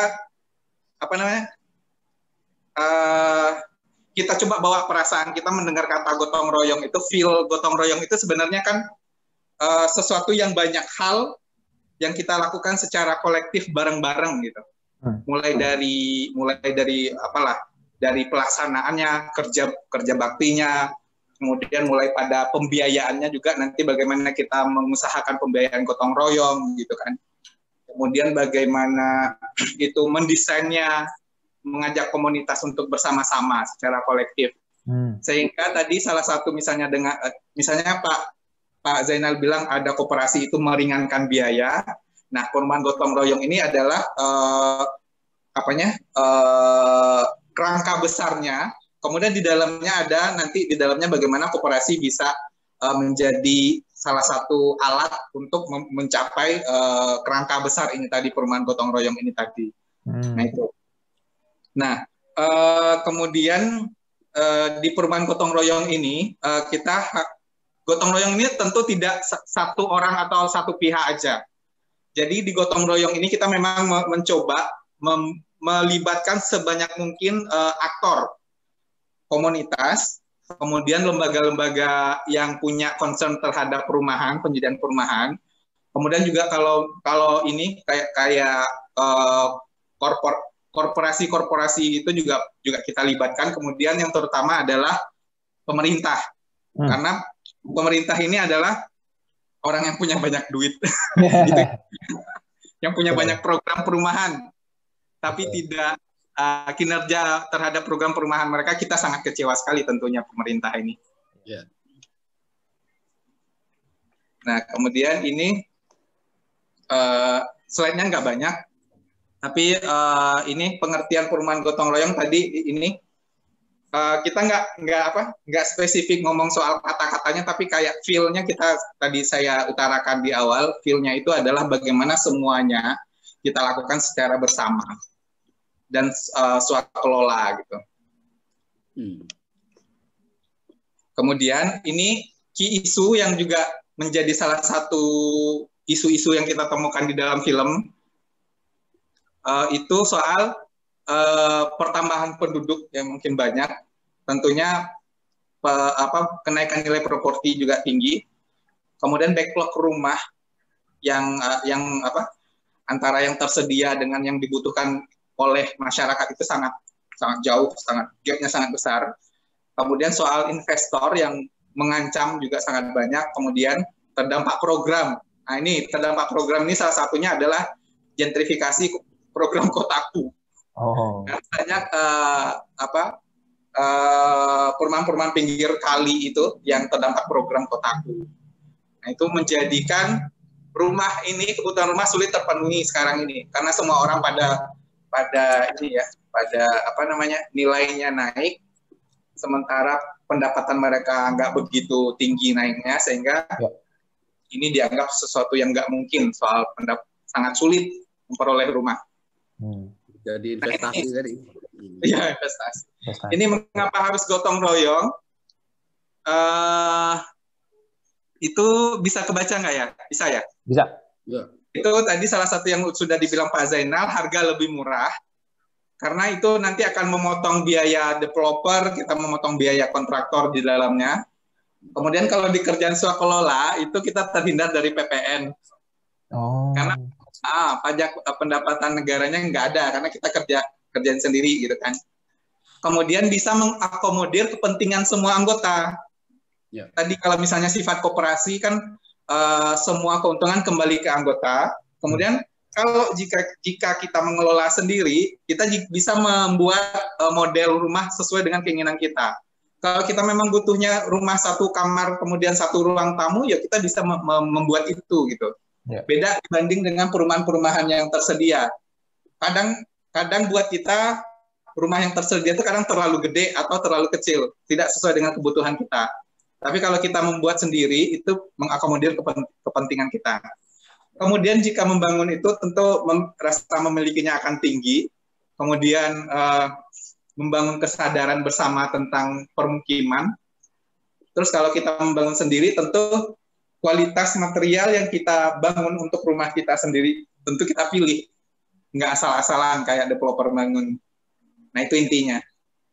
kita coba bawa perasaan kita mendengar kata gotong royong itu, feel gotong royong itu sebenarnya kan sesuatu yang banyak hal yang kita lakukan secara kolektif bareng-bareng gitu. Mulai dari dari pelaksanaannya, kerja baktinya, kemudian mulai pada pembiayaannya juga nanti bagaimana kita mengusahakan pembiayaan gotong royong gitu kan. Kemudian bagaimana itu mendesainnya, mengajak komunitas untuk bersama-sama secara kolektif. Sehingga tadi salah satu misalnya Pak Zainal bilang ada koperasi itu meringankan biaya. Nah, perumahan gotong royong ini adalah kerangka besarnya. Kemudian di dalamnya bagaimana koperasi bisa menjadi salah satu alat untuk mencapai kerangka besar ini tadi, perumahan gotong royong ini tadi. Nah itu. Nah kemudian di perumahan gotong royong ini gotong royong ini tentu tidak satu orang atau satu pihak aja. Jadi di gotong royong ini kita memang mencoba melibatkan sebanyak mungkin aktor komunitas, kemudian lembaga-lembaga yang punya concern terhadap perumahan, penyediaan perumahan. Kemudian juga kalau ini kayak korporasi-korporasi itu juga kita libatkan. Kemudian yang terutama adalah pemerintah, karena pemerintah ini adalah orang yang punya banyak duit, gitu. Yang punya banyak program perumahan, tapi tidak kinerja terhadap program perumahan mereka. Kita sangat kecewa sekali tentunya pemerintah ini. Yeah. Nah kemudian ini slide-nya nggak banyak, tapi ini pengertian perumahan gotong royong tadi ini. Kita nggak spesifik ngomong soal kata-katanya, tapi kayak feel-nya tadi saya utarakan di awal, feel-nya itu adalah bagaimana semuanya kita lakukan secara bersama dan swakelola gitu. Kemudian ini key issue yang juga menjadi salah satu isu-isu yang kita temukan di dalam film, itu soal pertambahan penduduk yang mungkin banyak, tentunya kenaikan nilai properti juga tinggi, kemudian backlog rumah yang antara yang tersedia dengan yang dibutuhkan oleh masyarakat itu sangat jauh, gapnya sangat besar. Kemudian soal investor yang mengancam juga sangat banyak. Kemudian terdampak program. Nah ini terdampak program ini salah satunya adalah gentrifikasi program Kotaku. Banyak perumahan-perumahan pinggir kali itu yang terdampak program Kotaku. Nah itu menjadikan rumah ini, kebutuhan rumah sulit terpenuhi sekarang ini karena semua orang pada nilainya naik, sementara pendapatan mereka nggak begitu tinggi naiknya, sehingga ini dianggap sesuatu yang nggak mungkin, soal sangat sulit memperoleh rumah. Jadi investasi tadi. Iya, investasi. Ini mengapa harus gotong royong? Itu bisa kebaca nggak ya? Bisa ya? Bisa. Ya. Itu tadi salah satu yang sudah dibilang Pak Zainal, harga lebih murah. Karena itu nanti akan memotong biaya developer, kita memotong biaya kontraktor di dalamnya. Kemudian kalau di kerjaan swakelola, itu kita terhindar dari PPN. Karena pajak pendapatan negaranya nggak ada, karena kita kerjaan sendiri gitu kan. Kemudian bisa mengakomodir kepentingan semua anggota. Ya. Tadi kalau misalnya sifat koperasi kan semua keuntungan kembali ke anggota. Kemudian kalau jika kita mengelola sendiri, kita bisa membuat model rumah sesuai dengan keinginan kita. Kalau kita memang butuhnya rumah 1 kamar, kemudian 1 ruang tamu, ya kita bisa membuat itu gitu. Yeah. Beda dibanding dengan perumahan-perumahan yang tersedia. Kadang buat kita rumah yang tersedia itu kadang terlalu gede atau terlalu kecil, tidak sesuai dengan kebutuhan kita. Tapi kalau kita membuat sendiri, itu mengakomodir kepentingan kita. Kemudian jika membangun itu tentu rasa memilikinya akan tinggi. Kemudian membangun kesadaran bersama tentang permukiman. Terus kalau kita membangun sendiri, tentu kualitas material yang kita bangun untuk rumah kita sendiri, tentu kita pilih. Nggak asal-asalan kayak developer bangun. Nah itu intinya.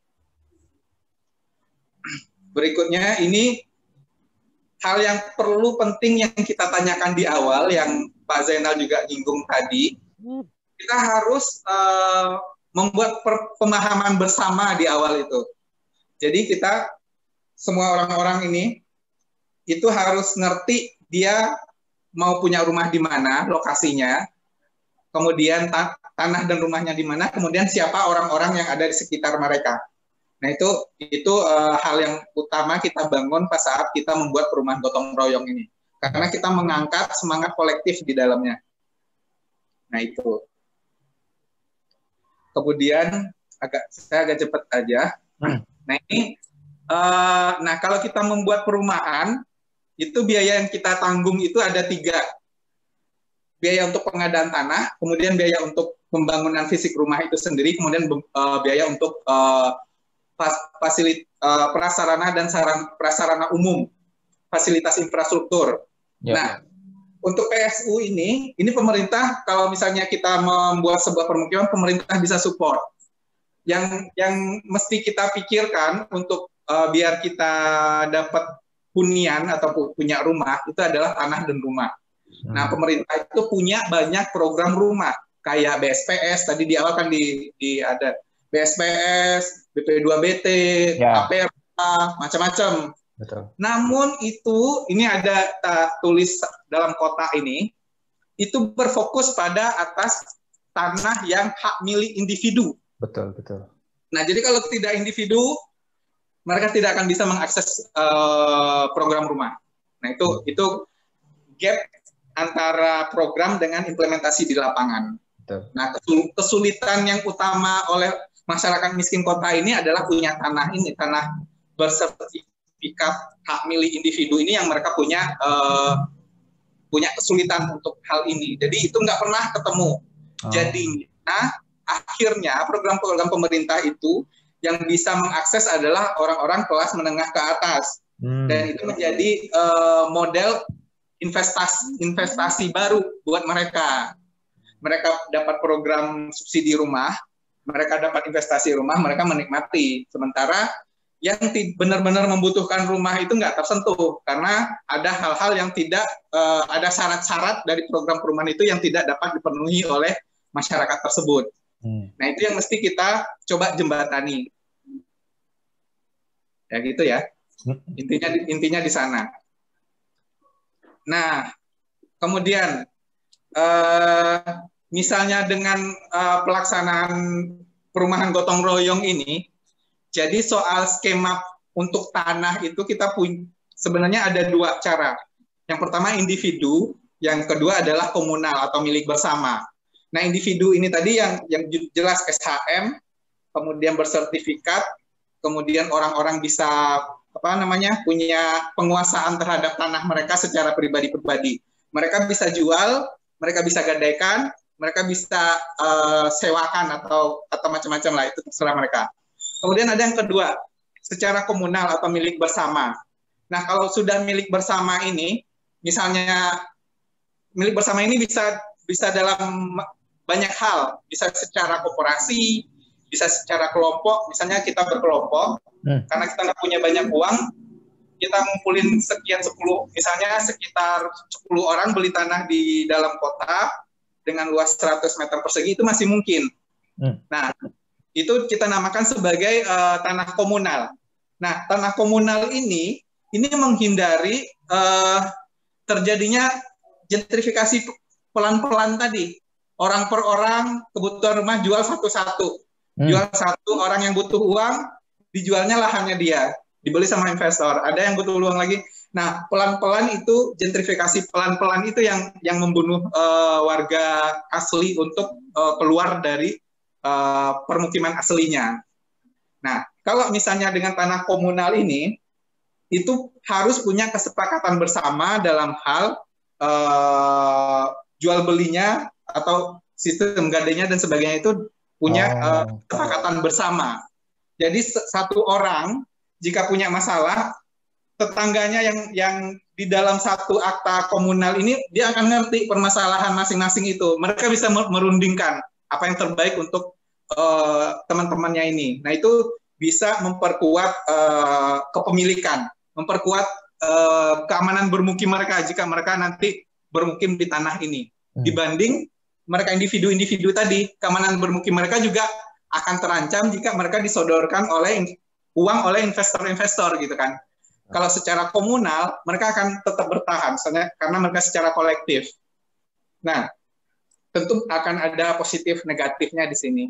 Berikutnya ini hal yang penting yang kita tanyakan di awal, yang Pak Zainal juga nyinggung tadi, kita harus membuat pemahaman bersama di awal itu. Jadi kita, semua orang-orang ini, itu harus ngerti dia mau punya rumah di mana, lokasinya, kemudian tanah dan rumahnya di mana, kemudian siapa orang-orang yang ada di sekitar mereka. Nah itu hal yang utama kita bangun pas saat kita membuat perumahan gotong royong ini. Karena kita mengangkat semangat kolektif di dalamnya. Nah itu. Kemudian saya agak cepat aja. Nah ini, kalau kita membuat perumahan, itu biaya yang kita tanggung itu ada 3. Biaya untuk pengadaan tanah, kemudian biaya untuk pembangunan fisik rumah itu sendiri, kemudian biaya untuk prasarana dan prasarana umum, fasilitas infrastruktur. Ya. Nah, untuk PSU ini pemerintah, kalau misalnya kita membuat sebuah permukiman, pemerintah bisa support. Yang mesti kita pikirkan untuk biar kita dapat hunian atau punya rumah, itu adalah tanah dan rumah. Nah, pemerintah itu punya banyak program rumah, kayak BSPS, tadi di awal kan ada BSPS, BP2BT, APRA, macam-macam. Betul. Namun ini ada tulis dalam kotak ini, itu berfokus pada atas tanah yang hak milik individu. Betul. Nah, jadi kalau tidak individu, mereka tidak akan bisa mengakses program rumah. Nah, itu gap antara program dengan implementasi di lapangan. Betul. Nah, kesulitan yang utama oleh masyarakat miskin kota ini adalah punya tanah bersertifikat hak milik individu ini, yang mereka punya kesulitan untuk hal ini. Jadi itu nggak pernah ketemu. Jadi akhirnya program-program pemerintah itu yang bisa mengakses adalah orang-orang kelas menengah ke atas. Dan itu menjadi model investasi baru buat mereka. Mereka dapat program subsidi rumah, mereka dapat investasi rumah, mereka menikmati. Sementara yang benar-benar membutuhkan rumah itu nggak tersentuh karena ada hal-hal yang tidak ada syarat-syarat dari program perumahan itu yang tidak dapat dipenuhi oleh masyarakat tersebut. Nah, itu yang mesti kita coba jembatani. Ya gitu ya. Intinya di sana. Nah, kemudian misalnya dengan pelaksanaan perumahan gotong royong ini, jadi soal skema untuk tanah itu kita sebenarnya ada dua cara. Yang pertama individu, yang kedua adalah komunal atau milik bersama. Nah, individu ini tadi yang jelas SHM, kemudian bersertifikat, kemudian orang-orang bisa punya penguasaan terhadap tanah mereka secara pribadi-pribadi. Mereka bisa jual, mereka bisa gadaikan, mereka bisa sewakan atau macam-macam lah, itu terserah mereka. Kemudian ada yang kedua, secara komunal atau milik bersama. Nah, kalau sudah milik bersama ini, misalnya milik bersama ini bisa dalam banyak hal, bisa secara koperasi, bisa secara kelompok, misalnya kita berkelompok, karena kita nggak punya banyak uang, kita ngumpulin sekian 10, misalnya sekitar 10 orang beli tanah di dalam kota dengan luas 100 meter persegi, itu masih mungkin. Nah, itu kita namakan sebagai tanah komunal. Nah, tanah komunal ini menghindari terjadinya gentrifikasi pelan-pelan tadi. Orang per orang, kebutuhan rumah jual satu-satu. Jual satu, orang yang butuh uang, dijualnya lahannya dia. Dibeli sama investor. Ada yang butuh uang lagi. Nah, pelan-pelan itu, gentrifikasi pelan-pelan itu yang membunuh warga asli untuk keluar dari permukiman aslinya. Nah, kalau misalnya dengan tanah komunal ini, itu harus punya kesepakatan bersama dalam hal jual belinya atau sistem gadainya dan sebagainya itu punya kesepakatan bersama. Jadi satu orang jika punya masalah, tetangganya yang di dalam satu akta komunal ini dia akan ngerti permasalahan masing-masing itu. Mereka bisa merundingkan apa yang terbaik untuk teman-temannya ini. Nah, itu bisa memperkuat kepemilikan, memperkuat keamanan bermukim mereka jika mereka nanti bermukim di tanah ini. Dibanding mereka individu-individu tadi, keamanan bermukim mereka juga akan terancam jika mereka disodorkan oleh investor-investor gitu kan. Kalau secara komunal, mereka akan tetap bertahan karena mereka secara kolektif. Nah, tentu akan ada positif negatifnya di sini.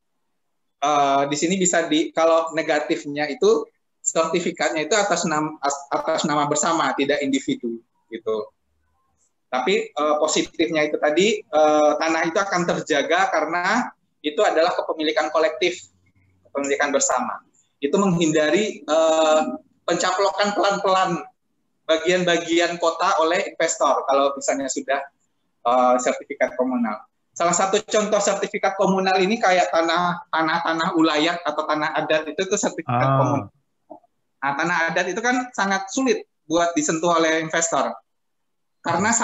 Di sini bisa kalau negatifnya itu sertifikatnya itu atas nama bersama, tidak individu gitu. Tapi positifnya itu tadi tanah itu akan terjaga karena itu adalah kepemilikan kolektif, kepemilikan bersama. Itu menghindari pencaplokan pelan-pelan bagian-bagian kota oleh investor kalau misalnya sudah sertifikat komunal. Salah satu contoh sertifikat komunal ini kayak tanah ulayat atau tanah adat itu sertifikat komunal. Nah, tanah adat itu kan sangat sulit buat disentuh oleh investor. Karena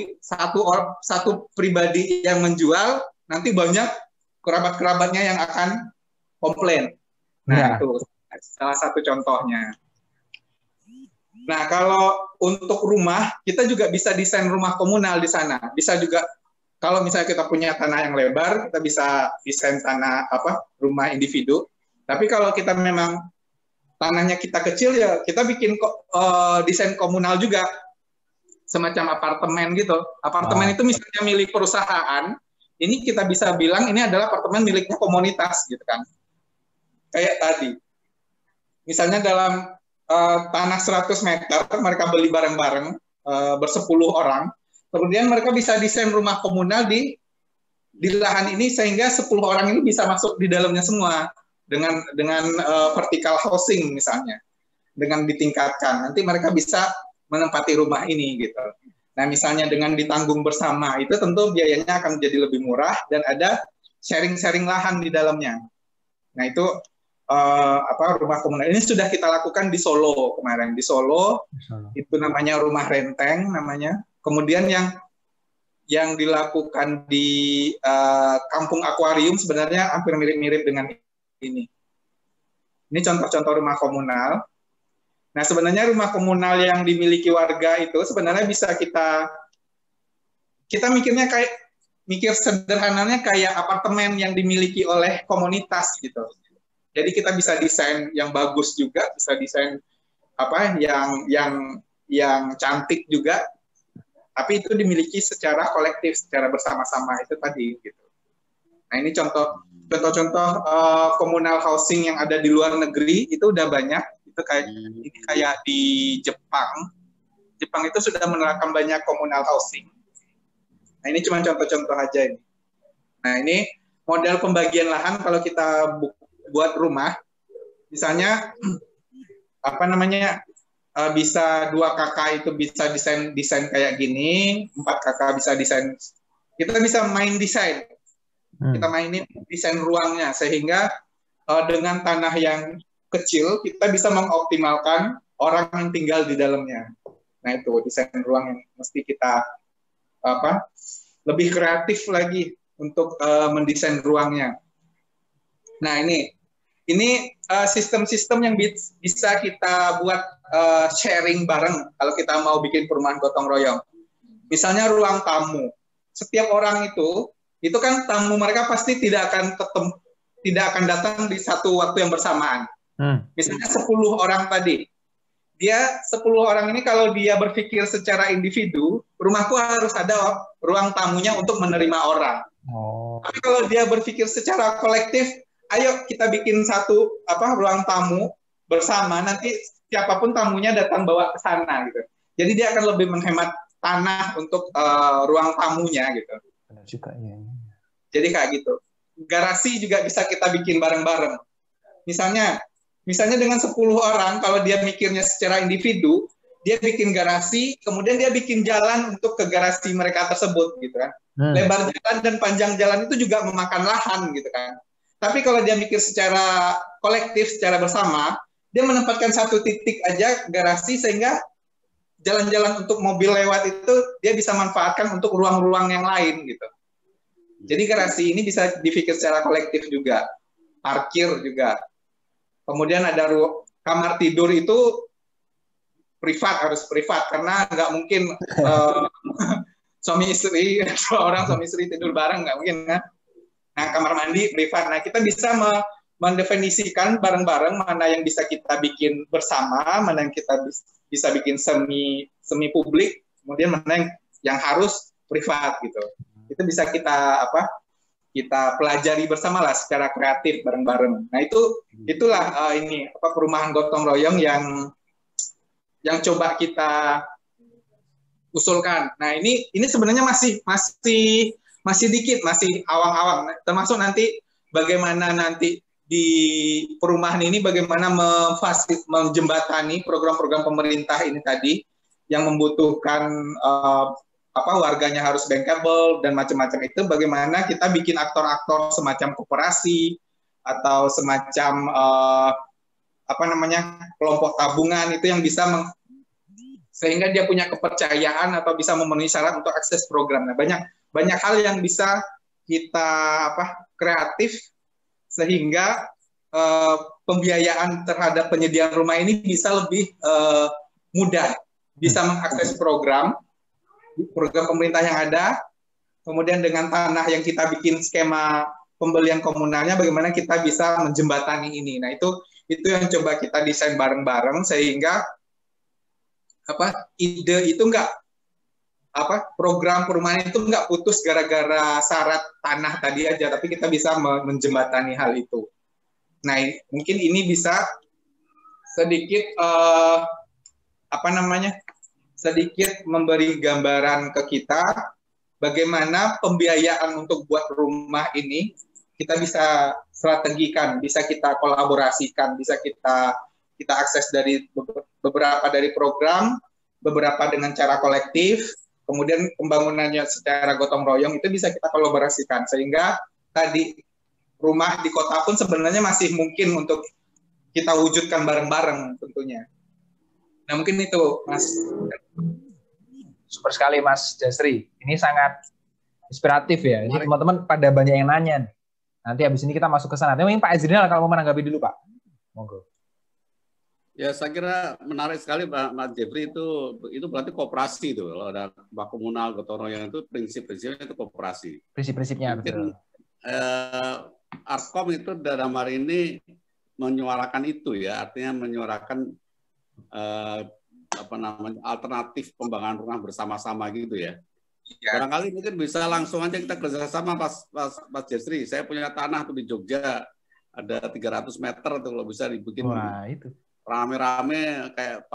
satu pribadi yang menjual, nanti banyak kerabat-kerabatnya yang akan komplain. Nah, itu salah satu contohnya. Nah, kalau untuk rumah, kita juga bisa desain rumah komunal di sana. Bisa juga, kalau misalnya kita punya tanah yang lebar, kita bisa desain rumah individu. Tapi kalau kita memang tanahnya kita kecil, ya kita bikin desain komunal juga. Semacam apartemen gitu. Apartemen itu misalnya milik perusahaan, ini kita bisa bilang ini adalah apartemen miliknya komunitas gitu kan. Kayak tadi. Misalnya dalam tanah 100 meter, mereka beli bareng-bareng, bersepuluh orang, kemudian mereka bisa desain rumah komunal di lahan ini sehingga 10 orang ini bisa masuk di dalamnya semua dengan vertical housing misalnya, dengan ditingkatkan. Nanti mereka bisa menempati rumah ini gitu. Nah, misalnya dengan ditanggung bersama itu tentu biayanya akan menjadi lebih murah dan ada sharing-sharing lahan di dalamnya. Nah, itu rumah komunal. Ini sudah kita lakukan di Solo kemarin. Di Solo itu namanya rumah renteng namanya. Kemudian yang dilakukan di Kampung Akuarium sebenarnya hampir mirip-mirip dengan ini. Ini contoh-contoh rumah komunal. Nah, sebenarnya rumah komunal yang dimiliki warga itu sebenarnya bisa kita mikir sederhananya kayak apartemen yang dimiliki oleh komunitas gitu. Jadi kita bisa desain yang bagus juga, bisa desain yang cantik juga, tapi itu dimiliki secara kolektif, secara bersama-sama itu tadi gitu. Nah, ini contoh-contoh komunal housing yang ada di luar negeri itu udah banyak. Itu kayak di Jepang. Jepang itu sudah menerapkan banyak komunal housing. Nah, ini cuma contoh-contoh aja ini. Nah, ini model pembagian lahan kalau kita buat rumah, misalnya bisa 2 kakak itu bisa desain kayak gini, 4 kakak bisa desain. Kita bisa main desain. Kita mainin desain ruangnya sehingga dengan tanah yang kecil kita bisa mengoptimalkan orang yang tinggal di dalamnya. Nah, itu desain ruang yang mesti kita lebih kreatif lagi untuk mendesain ruangnya. Nah, ini sistem-sistem yang bisa kita buat sharing bareng kalau kita mau bikin perumahan gotong royong. Misalnya ruang tamu. Setiap orang itu kan tamu mereka pasti tidak akan datang di satu waktu yang bersamaan. Misalnya 10 orang tadi. Dia 10 orang ini kalau dia berpikir secara individu, rumahku harus ada ruang tamunya untuk menerima orang. Tapi kalau dia berpikir secara kolektif, ayo kita bikin satu ruang tamu bersama, nanti siapapun tamunya datang bawa ke sana gitu. Jadi dia akan lebih menghemat tanah untuk ruang tamunya gitu. Benar juga ya. Jadi kayak gitu. Garasi juga bisa kita bikin bareng-bareng. Misalnya dengan 10 orang, kalau dia mikirnya secara individu, dia bikin garasi, kemudian dia bikin jalan untuk ke garasi mereka tersebut, gitu kan. Lebar jalan dan panjang jalan itu juga memakan lahan, gitu kan. Tapi kalau dia mikir secara kolektif, secara bersama, dia menempatkan satu titik aja garasi, sehingga jalan-jalan untuk mobil lewat itu, dia bisa manfaatkan untuk ruang-ruang yang lain, gitu. Jadi garasi ini bisa dipikir secara kolektif juga. Parkir juga. Kemudian ada kamar tidur itu harus privat karena nggak mungkin suami istri tidur bareng, nggak mungkin kan. Nah, kamar mandi privat. Nah, kita bisa mendefinisikan bareng-bareng mana yang bisa kita bikin bersama, mana yang kita bisa bikin semi publik, kemudian mana yang harus privat gitu. Itu bisa kita pelajari bersama lah secara kreatif bareng-bareng. Nah, itulah perumahan gotong royong yang coba kita usulkan. Nah, ini sebenarnya masih dikit, masih awang-awang. Termasuk nanti bagaimana nanti di perumahan ini bagaimana menjembatani program-program pemerintah ini tadi yang membutuhkan warganya harus bankable dan macam-macam itu, bagaimana kita bikin aktor-aktor semacam koperasi atau semacam kelompok tabungan itu yang bisa sehingga dia punya kepercayaan atau bisa memenuhi syarat untuk akses program. Nah, banyak hal yang bisa kita kreatif sehingga pembiayaan terhadap penyediaan rumah ini bisa lebih mudah, bisa mengakses program pemerintah yang ada, kemudian dengan tanah yang kita bikin skema pembelian komunalnya, bagaimana kita bisa menjembatani ini. Nah, itu yang coba kita desain bareng-bareng sehingga ide itu program perumahan itu nggak putus gara-gara syarat tanah tadi aja, tapi kita bisa menjembatani hal itu. Nah, mungkin ini bisa sedikit sedikit memberi gambaran ke kita bagaimana pembiayaan untuk buat rumah ini kita bisa strategikan, bisa kita kolaborasikan, bisa kita akses dari beberapa dari program, beberapa dengan cara kolektif, kemudian pembangunannya secara gotong royong itu bisa kita kolaborasikan sehingga tadi rumah di kota pun sebenarnya masih mungkin untuk kita wujudkan bareng-bareng tentunya. Nah mungkin itu Mas. Super sekali Mas Jasri. Ini sangat inspiratif ya. Ini teman-teman pada banyak yang nanya nih. Nanti habis ini kita masuk ke sana. Tapi mungkin Pak Ezrinal kalau mau menanggapi dulu Pak. Monggo. Ya saya kira menarik sekali Pak Jeffrey, itu berarti kooperasi itu. Kalau ada Pak Komunal, gotong royong itu prinsip-prinsipnya itu kooperasi. Prinsip-prinsipnya betul. Arkom itu dalam hari ini menyuarakan itu ya, artinya menyuarakan alternatif pembangunan rumah bersama-sama gitu ya. Barangkali mungkin bisa langsung aja kita kerjasama Mas Jasri. Saya punya tanah tuh di Jogja ada 300 meter tuh, kalau bisa dibikin. Wah, itu rame-rame kayak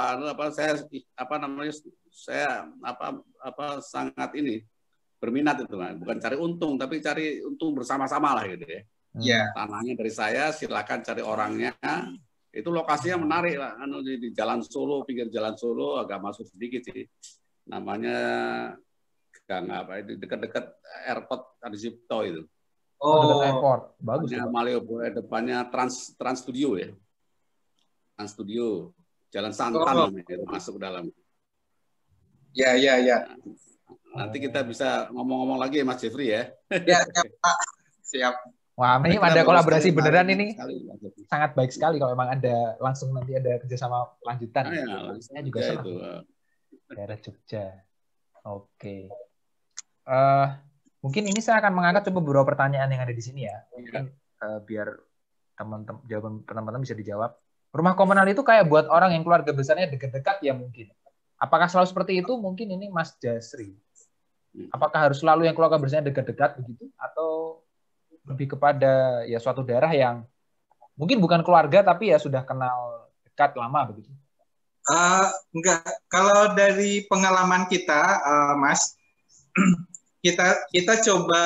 saya sangat berminat itu kan, bukan cari untung tapi cari untung bersama-sama lah gitu ya. Tanahnya dari saya, silakan cari orangnya. Itu lokasinya menarik lah, di Jalan Solo, pinggir Jalan Solo, agak masuk sedikit sih. Namanya itu dekat-dekat airport Adisipto itu. Dekat airport, bagus. Malioboro, depannya Trans Studio ya. Trans Studio, Jalan Santan itu masuk ke dalam. Ya. Nanti kita bisa ngomong-ngomong lagi Mas Jeffrey ya. Ya, Pak. Siap. Wah, ini ada kolaborasi beneran ini. Sangat baik sekali kalau memang ada langsung nanti ada kerjasama lanjutan. Saya juga senang. Daerah Jogja. Oke. Mungkin ini saya akan mengangkat beberapa pertanyaan yang ada di sini ya. Mungkin biar jawaban teman-teman bisa dijawab. Rumah komunal itu kayak buat orang yang keluarga besarnya dekat-dekat ya mungkin. Apakah selalu seperti itu? Mungkin ini Mas Jasri. Apakah harus selalu yang keluarga besarnya dekat-dekat begitu? Atau lebih kepada ya suatu daerah yang mungkin bukan keluarga tapi ya sudah kenal dekat lama begitu? Enggak. Kalau dari pengalaman kita, Mas, kita coba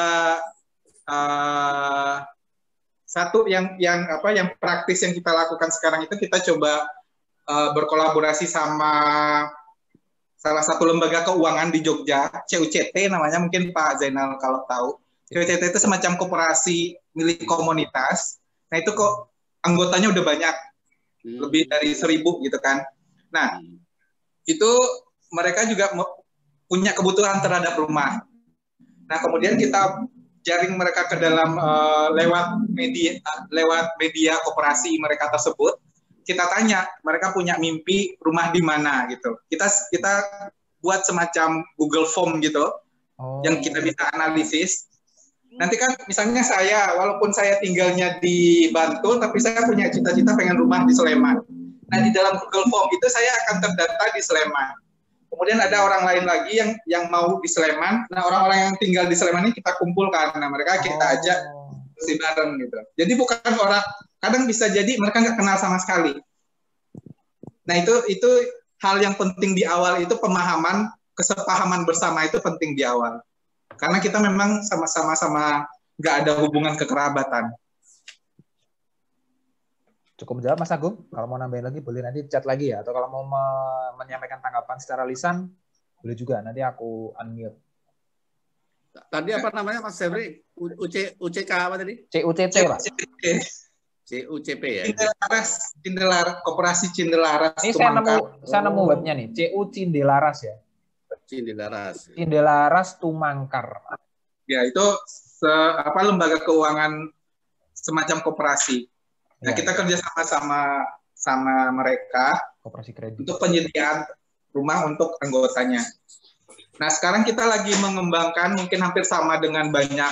satu yang praktis yang kita lakukan sekarang itu kita coba berkolaborasi sama salah satu lembaga keuangan di Jogja, CUCT namanya, mungkin Pak Zainal kalau tahu. CUCT itu semacam koperasi milik komunitas. Nah itu kok anggotanya udah banyak, lebih dari 1.000 gitu kan. Nah itu mereka juga punya kebutuhan terhadap rumah. Nah kemudian kita jaring mereka ke dalam lewat media koperasi mereka tersebut. Kita tanya mereka punya mimpi rumah di mana gitu. Kita buat semacam Google Form gitu yang kita bisa analisis. Nanti kan misalnya saya, walaupun saya tinggalnya di Bantul, tapi saya punya cita-cita pengen rumah di Sleman. Nah di dalam Google Form itu saya akan terdata di Sleman. Kemudian ada orang lain lagi yang mau di Sleman. Nah orang-orang yang tinggal di Sleman ini kita kumpulkan. Nah mereka kita ajak bersih bareng gitu. Jadi bukan orang, kadang bisa jadi mereka nggak kenal sama sekali. Nah itu hal yang penting di awal, itu pemahaman, kesepahaman bersama itu penting di awal. Karena kita memang sama-sama nggak ada hubungan kekerabatan. Cukup menjawab Mas Agung. Kalau mau nambahin lagi boleh nanti chat lagi ya. Atau kalau mau menyampaikan tanggapan secara lisan boleh juga. Nanti aku unmute. Tadi apa namanya Mas Jeffrey? UCK apa tadi? CUCT Pak. CUCP ya. Cindelaras, Koperasi Cindelaras. Ini saya nemu webnya nih. CU Cindelaras ya. Cindelaras Tumangkar. Ya itu lembaga keuangan semacam koperasi. Nah kita kerja sama mereka koperasi kredit untuk penyediaan rumah untuk anggotanya. Nah sekarang kita lagi mengembangkan, mungkin hampir sama dengan banyak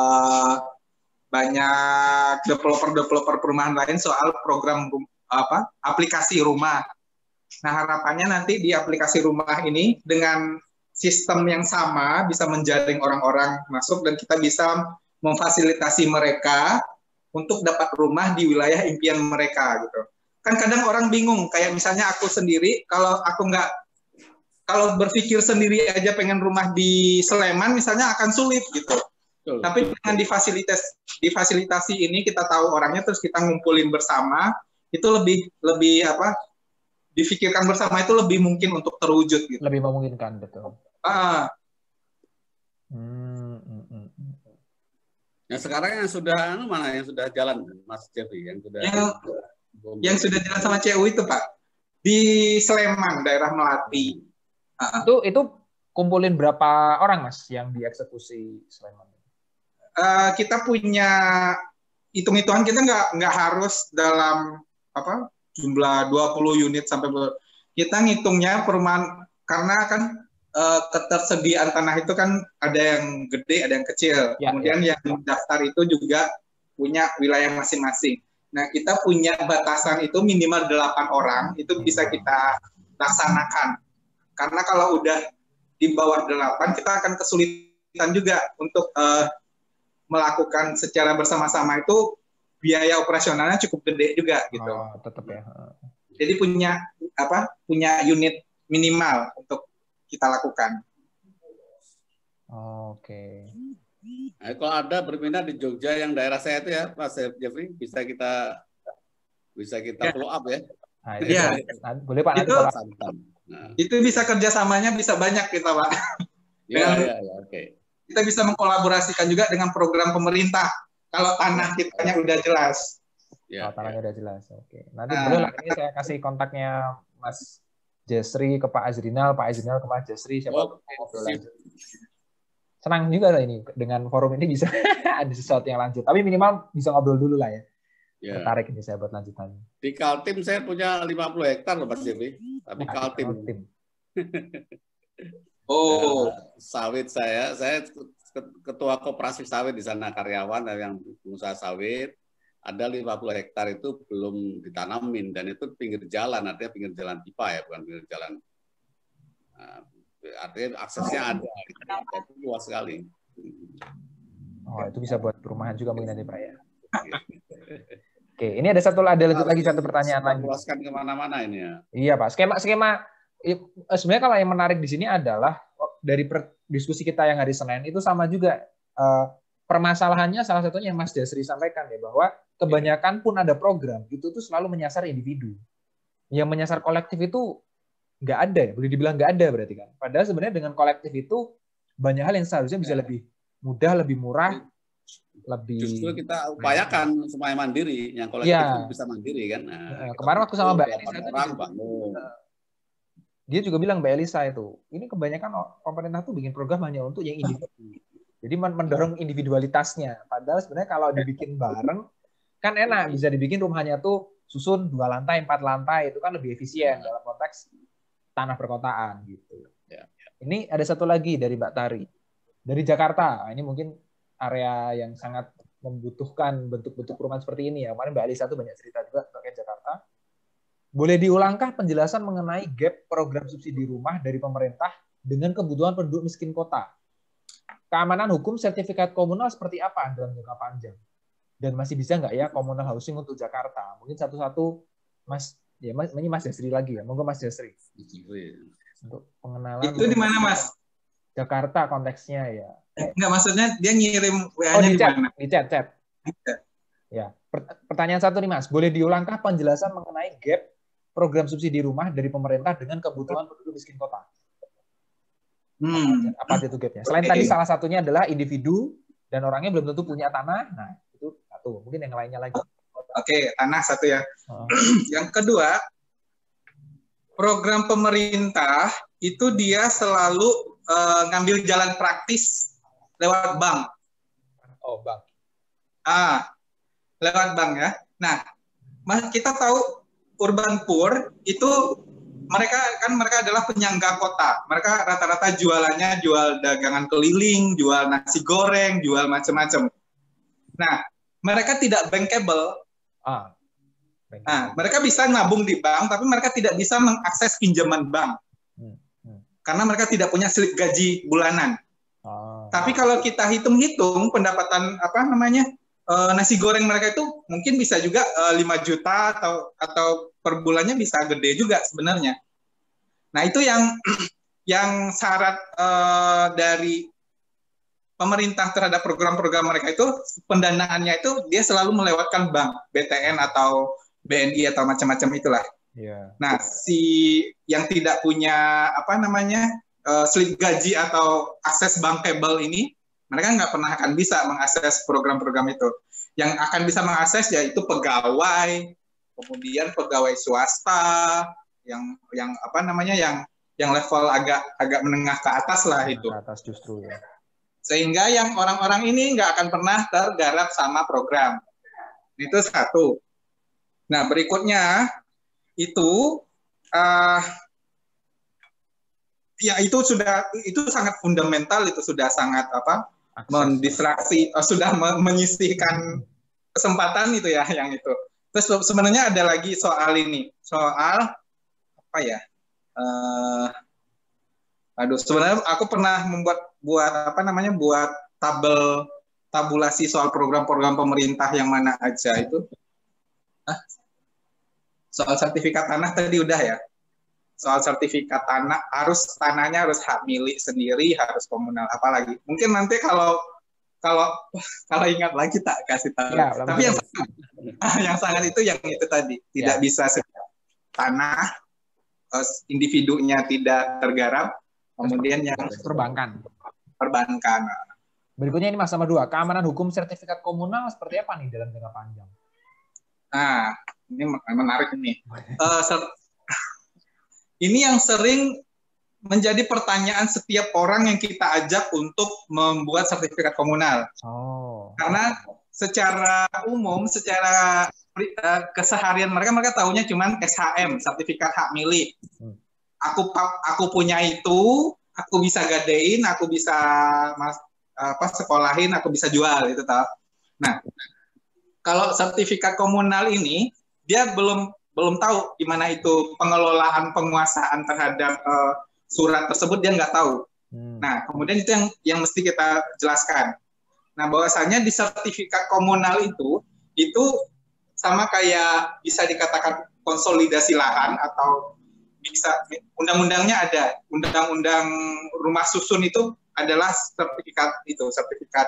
developer perumahan lain soal program aplikasi rumah. Nah harapannya nanti di aplikasi rumah ini dengan sistem yang sama bisa menjaring orang-orang masuk dan kita bisa memfasilitasi mereka untuk dapat rumah di wilayah impian mereka gitu. Kan kadang orang bingung, kayak misalnya aku sendiri, kalau berpikir sendiri aja pengen rumah di Sleman misalnya akan sulit gitu. Tapi dengan difasilitasi ini kita tahu orangnya, terus kita ngumpulin bersama, itu lebih difikirkan bersama itu lebih mungkin untuk terwujud gitu. Lebih memungkinkan, betul. Yang sekarang yang sudah mana yang sudah jalan, Mas Jeffrey, yang sudah jalan sama CU itu, Pak, di Sleman, daerah Melati. Itu kumpulin berapa orang, Mas, yang dieksekusi Sleman? Kita punya hitung-hitungan, kita nggak harus dalam jumlah 20 unit sampai kita ngitungnya perumahan, karena kan ketersediaan tanah itu kan ada yang gede, ada yang kecil. Kemudian yang daftar itu juga punya wilayah masing-masing. Nah, kita punya batasan itu minimal 8 orang, itu bisa kita laksanakan. Karena kalau udah di bawah 8, kita akan kesulitan juga untuk melakukan secara bersama-sama, itu biaya operasionalnya cukup gede juga gitu. Tetap ya. Jadi punya unit minimal untuk kita lakukan. Oke. Nah, kalau ada berminat di Jogja yang daerah saya itu ya, Mas Jeffrey, bisa kita follow up ya. Boleh Pak. Itu bisa kerjasamanya bisa banyak kita, Pak. Oke. Kita bisa mengkolaborasikan juga dengan program pemerintah kalau tanah kitanya udah jelas. Tanahnya udah jelas. Oke. Nanti boleh lah, ini saya kasih kontaknya Mas Jasri ke Pak Azrinal, Pak Azrinal ke Mas Jasri, siapa ngobrol lanjut. Senang juga lah ini dengan forum ini bisa ada sesuatu yang lanjut. Tapi minimal bisa ngobrol dulu lah ya. Tertarik ini saya buat lanjutannya. Di Kaltim saya punya 50 hektar loh, Mas Jeffrey. Tapi Kaltim. Sawit saya ketua koperasi sawit di sana, karyawan yang pengusaha sawit. Ada 50 hektar itu belum ditanamin, dan itu pinggir jalan, artinya pinggir jalan pipa ya, bukan pinggir jalan. Artinya aksesnya ada, itu luas sekali. Itu bisa buat perumahan juga mungkin nanti Pak ya. Oke, ini ada lagi satu pertanyaan lagi. Luaskan kemana-mana ini ya. Iya Pak, skema sebenarnya kalau yang menarik di sini adalah dari diskusi kita yang hari Senin itu sama juga. Permasalahannya salah satunya yang Mas Jasri sampaikan ya, bahwa kebanyakan pun ada program itu tuh selalu menyasar individu. Yang menyasar kolektif itu nggak ada ya, boleh dibilang nggak ada berarti kan. Padahal sebenarnya dengan kolektif itu banyak hal yang seharusnya bisa lebih mudah, lebih murah, lebih. Justru kita upayakan semuanya mandiri, yang kolektif itu bisa mandiri kan. Kemarin waktu sama Mbak Elisa itu dia juga bilang, Mbak Elisa itu, ini kebanyakan pemerintah tuh bikin program hanya untuk yang individu. Jadi mendorong individualitasnya. Padahal sebenarnya kalau dibikin bareng, kan enak. Bisa dibikin rumahnya tuh susun 2 lantai, 4 lantai. Itu kan lebih efisien dalam konteks tanah perkotaan. Gitu. Ini ada satu lagi dari Mbak Tari. Dari Jakarta. Ini mungkin area yang sangat membutuhkan bentuk-bentuk perumahan seperti ini. Ya. Kemarin Mbak Elisa tuh banyak cerita juga terkait Jakarta. Boleh diulangkah penjelasan mengenai gap program subsidi rumah dari pemerintah dengan kebutuhan penduduk miskin kota? Keamanan hukum sertifikat komunal seperti apa dalam jangka panjang? Dan masih bisa nggak ya komunal housing untuk Jakarta? Mungkin satu-satu, Mas, ini Mas Jasri lagi ya. Monggo Mas Jasri. Untuk pengenalan. Itu di mana, Mas? Jakarta konteksnya ya. Enggak, maksudnya dia ngirim WA-nya di mana? Di chat. Ya. Pertanyaan satu nih, Mas. Boleh diulangkah penjelasan mengenai gap program subsidi rumah dari pemerintah dengan kebutuhan penduduk miskin kota? Apa itu gapnya? Selain tadi salah satunya adalah individu dan orangnya belum tentu punya tanah. Nah, itu satu. Mungkin yang lainnya lagi. Oke, tanah satu ya. Yang kedua, program pemerintah itu dia selalu ngambil jalan praktis lewat bank. Bank. Lewat bank ya. Nah, kita tahu urban poor itu mereka adalah penyangga kota. Mereka rata-rata jualannya jual dagangan keliling, jual nasi goreng, jual macam-macam. Nah, mereka tidak bankable. Mereka bisa nabung di bank, tapi mereka tidak bisa mengakses pinjaman bank. Karena mereka tidak punya slip gaji bulanan. Tapi kalau kita hitung-hitung pendapatan nasi goreng mereka itu mungkin bisa juga 5 juta atau per bulannya bisa gede juga sebenarnya. Nah, itu yang syarat dari pemerintah terhadap program-program mereka itu, pendanaannya itu dia selalu melewatkan bank, BTN atau BNI atau macam-macam itulah. Nah, si yang tidak punya slip gaji atau akses bankable ini, Mereka nggak pernah akan bisa mengakses program-program itu. Yang akan bisa mengakses yaitu pegawai, kemudian pegawai swasta, yang apa namanya, yang level agak menengah ke atas lah itu. Ke atas justru ya. Sehingga yang orang-orang ini nggak akan pernah tergarap sama program. Itu satu. Nah, berikutnya itu ya itu sangat fundamental, itu sudah sangat mendistraksi, sudah menyisihkan kesempatan itu ya yang itu. Terus sebenarnya ada lagi soal ini, soal apa ya? Sebenarnya aku pernah buat tabulasi soal program-program pemerintah yang mana aja itu. Soal sertifikat tanah tadi udah ya. Soal sertifikat tanah, tanahnya harus hak milik sendiri, harus komunal, apalagi. Mungkin nanti kalau ingat lagi tak kasih tahu. Ya, tapi yang sangat itu yang itu tadi, tidak bisa tanah, individunya tidak tergarap, kemudian yang perbankan. Berikutnya ini Mas nomor 2, keamanan hukum sertifikat komunal seperti apa nih dalam jangka panjang? Nah, ini menarik nih. Ini yang sering menjadi pertanyaan setiap orang yang kita ajak untuk membuat sertifikat komunal. Karena secara umum, secara keseharian mereka tahunya cuma SHM, sertifikat hak milik. Aku punya itu, aku bisa gadein, aku bisa sekolahin, aku bisa jual itu toh. Nah, kalau sertifikat komunal ini dia belum tahu gimana itu pengelolaan penguasaan terhadap surat tersebut, dia nggak tahu. Nah, kemudian itu yang mesti kita jelaskan. Nah, bahwasanya di sertifikat komunal itu sama kayak bisa dikatakan konsolidasi lahan, atau bisa undang-undangnya ada, undang-undang rumah susun itu adalah sertifikat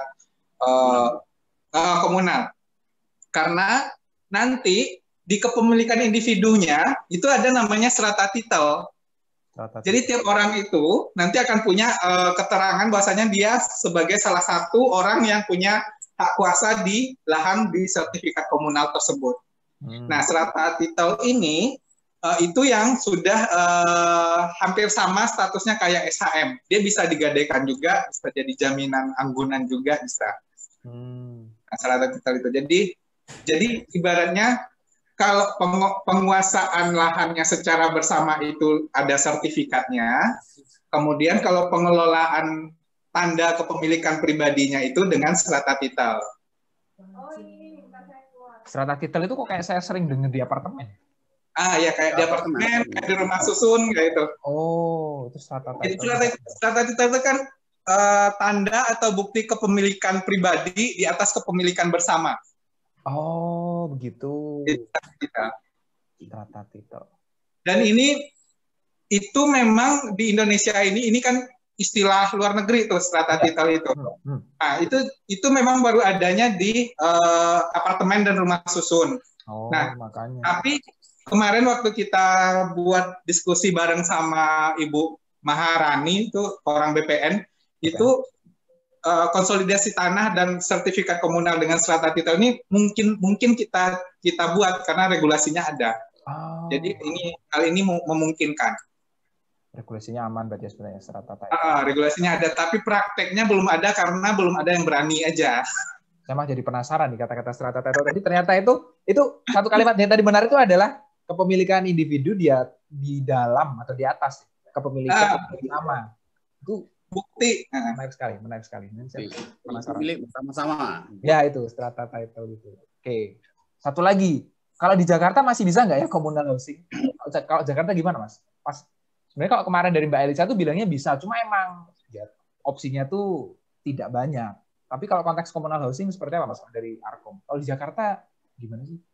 komunal. Karena nanti di kepemilikan individunya itu ada namanya strata titel. Jadi tiap orang itu nanti akan punya keterangan bahwasanya dia sebagai salah satu orang yang punya hak kuasa di lahan di sertifikat komunal tersebut. Nah, strata titel ini itu yang sudah hampir sama statusnya kayak SHM. Dia bisa digadaikan juga, bisa jadi jaminan anggunan juga bisa. Nah, strata titel itu. Jadi ibaratnya kalau penguasaan lahannya secara bersama itu ada sertifikatnya, kemudian kalau pengelolaan tanda kepemilikan pribadinya itu dengan strata titel. Strata titel itu kok kayak saya sering dengar di apartemen. Ya kayak di apartemen, kayak di rumah susun kayak itu. Itu strata titel. Jadi strata titel itu kan tanda atau bukti kepemilikan pribadi di atas kepemilikan bersama. Begitu. Strata titel. Dan itu memang di Indonesia ini kan istilah luar negeri tuh strata titel itu. Nah, itu memang baru adanya di apartemen dan rumah susun. Makanya. Tapi kemarin waktu kita buat diskusi bareng sama Ibu Maharani itu orang BPN, itu konsolidasi tanah dan sertifikat komunal dengan strata titel ini mungkin kita buat karena regulasinya ada. Jadi hal ini memungkinkan. Regulasinya aman berarti sebenarnya strata titel. Regulasinya ada, tapi prakteknya belum ada karena belum ada yang berani aja. Saya mah jadi penasaran nih kata-kata strata title tadi, ternyata itu satu kalimat yang tadi benar itu adalah kepemilikan individu dia di dalam atau di atas kepemilikan bersama. Itu bukti. Menarik sekali. Saya penasaran. Milik bersama-sama. Ya, itu strata title itu. Oke. Satu lagi, kalau di Jakarta masih bisa nggak ya communal housing? Kalau Jakarta gimana, Mas? Sebenarnya kalau kemarin dari Mbak Elisa tuh bilangnya bisa, cuma emang ya, opsinya tuh tidak banyak. Tapi kalau konteks communal housing seperti apa, Mas, dari Arkom? Kalau di Jakarta gimana sih?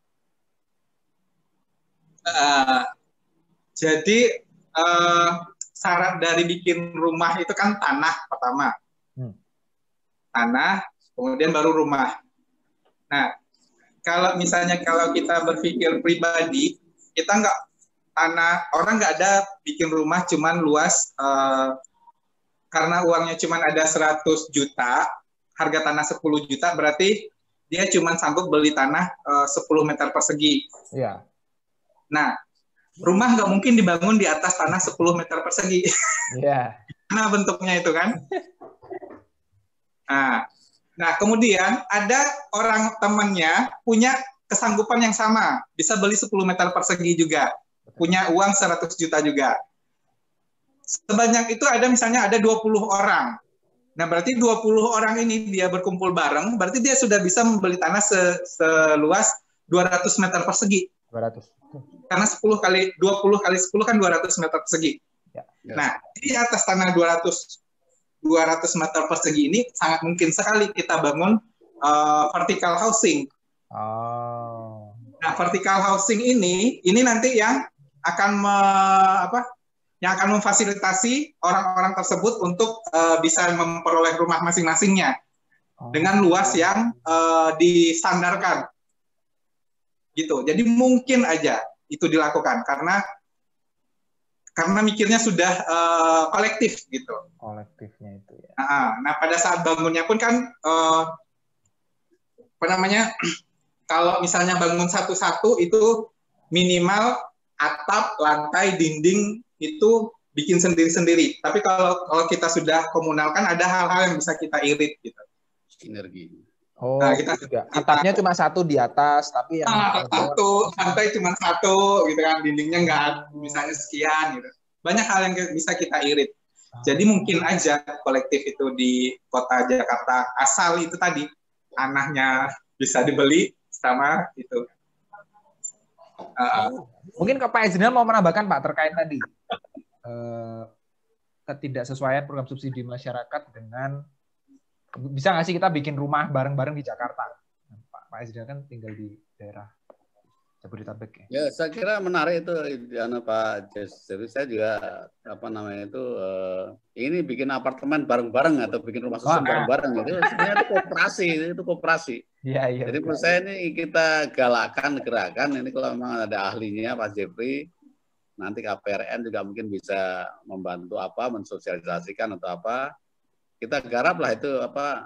Jadi syarat dari bikin rumah itu kan tanah pertama. Tanah, kemudian baru rumah. Nah, kalau kita berpikir pribadi, kita orang nggak ada bikin rumah cuman luas karena uangnya cuman ada 100 juta, harga tanah 10 juta, berarti dia cuma sanggup beli tanah 10 meter persegi. Iya. Nah, rumah nggak mungkin dibangun di atas tanah 10 meter persegi. Iya. Nah, bentuknya itu kan. Nah, kemudian ada orang temannya punya kesanggupan yang sama, bisa beli 10 meter persegi juga, punya uang 100 juta juga. Sebanyak itu ada misalnya ada 20 orang. Nah, berarti 20 orang ini dia berkumpul bareng, berarti dia sudah bisa membeli tanah seluas 200 meter persegi. 200. Karena 10 kali 20 kali 10 kan 200 meter persegi. Ya. Nah, di atas tanah 200 meter persegi ini sangat mungkin sekali kita bangun vertical housing. Oh. Nah, vertical housing ini nanti yang akan yang akan memfasilitasi orang-orang tersebut untuk bisa memperoleh rumah masing-masingnya dengan luas yang disandarkan, gitu. Jadi mungkin aja itu dilakukan karena mikirnya sudah kolektif, gitu. Kolektifnya itu ya. Nah, pada saat bangunnya pun kan kalau misalnya bangun satu-satu itu minimal atap, lantai, dinding itu bikin sendiri-sendiri. Tapi kalau kita sudah komunal kan ada hal-hal yang bisa kita irit gitu. Sinergi. Oh, nah, atapnya cuma satu di atas, tapi yang lantai cuma satu gitu kan, dindingnya nggak misalnya sekian gitu. Banyak hal yang bisa kita irit. Jadi mungkin aja kolektif itu di kota Jakarta, asal itu tadi tanahnya bisa dibeli sama itu. Mungkin Pak Ezrinal mau menambahkan Pak terkait tadi ketidaksesuaian program subsidi masyarakat dengan bisa nggak sih kita bikin rumah bareng-bareng di Jakarta? Pak Ezrinal kan tinggal di daerah Jabodetabek ya. Saya kira menarik itu Pak Jess. Jadi saya juga ini bikin apartemen bareng-bareng atau bikin rumah susun bareng-bareng itu sebenarnya itu kooperasi. Iya. Jadi menurut saya ini kita galakkan gerakan ini kalau memang ada ahlinya Pak Jeffrey, nanti KPRN juga mungkin bisa membantu mensosialisasikan atau apa. Kita garap lah itu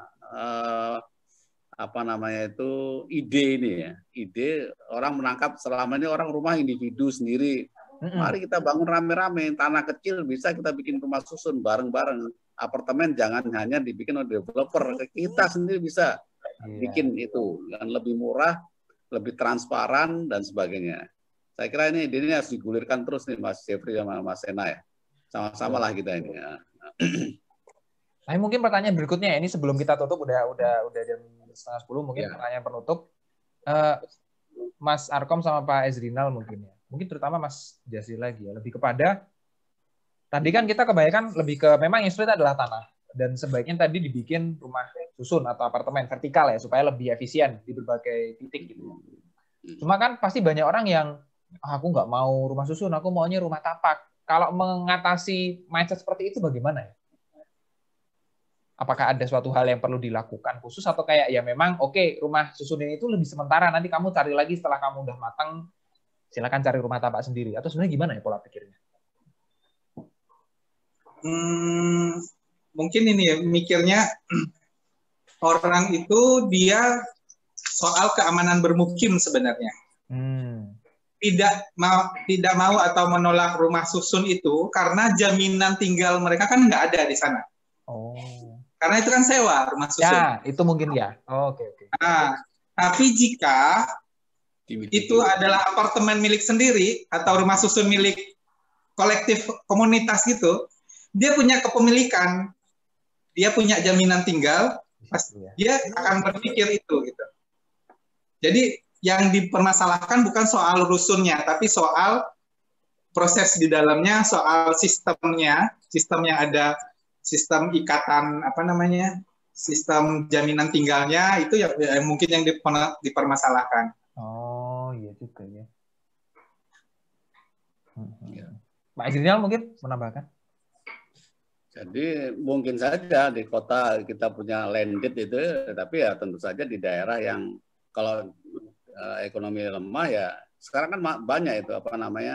ide ini ya. Ide orang menangkap selama ini orang rumah individu sendiri. Mari kita bangun rame-rame, tanah kecil bisa kita bikin rumah susun bareng-bareng. Apartemen jangan hanya dibikin oleh developer, kita sendiri bisa bikin itu yang lebih murah, lebih transparan dan sebagainya. Saya kira ini harus digulirkan terus nih Mas Jeffrey sama Mas Sena ya. Sama-sama lah kita ini. Ya. Nah, mungkin pertanyaan berikutnya ini sebelum kita tutup udah jam 9:30 mungkin pertanyaan penutup. Mas Arkom sama Pak Ezrinal mungkin ya. Mungkin terutama Mas Jasi lagi ya, lebih kepada tadi kan kita kebanyakan lebih ke memang yang sulit adalah tanah dan sebaiknya tadi dibikin rumah susun atau apartemen vertikal ya supaya lebih efisien di berbagai titik gitu. Cuma kan pasti banyak orang yang aku nggak mau rumah susun, aku maunya rumah tapak. Kalau mengatasi mindset seperti itu bagaimana ya? Apakah ada suatu hal yang perlu dilakukan khusus atau kayak ya memang rumah susun ini itu lebih sementara, nanti kamu cari lagi setelah kamu udah matang, silakan cari rumah tapak sendiri, atau sebenarnya gimana ya pola pikirnya? Mungkin ini ya mikirnya orang itu dia soal keamanan bermukim sebenarnya. Tidak mau atau menolak rumah susun itu karena jaminan tinggal mereka kan nggak ada di sana. Karena itu kan sewa rumah susun. Ya, itu mungkin ya. Oke. Nah, tapi jika itu adalah apartemen milik sendiri atau rumah susun milik kolektif komunitas gitu, dia punya kepemilikan, dia punya jaminan tinggal, dia akan berpikir itu gitu. Jadi yang dipermasalahkan bukan soal rusunnya, tapi soal proses di dalamnya, soal sistemnya, sistem yang ada, sistem ikatan sistem jaminan tinggalnya itu yang mungkin yang dipermasalahkan. Oh iya juga ya. Pak Ezrinal mungkin menambahkan. Jadi mungkin saja di kota kita punya landed itu, tapi ya tentu saja di daerah yang kalau ekonomi lemah ya sekarang kan banyak itu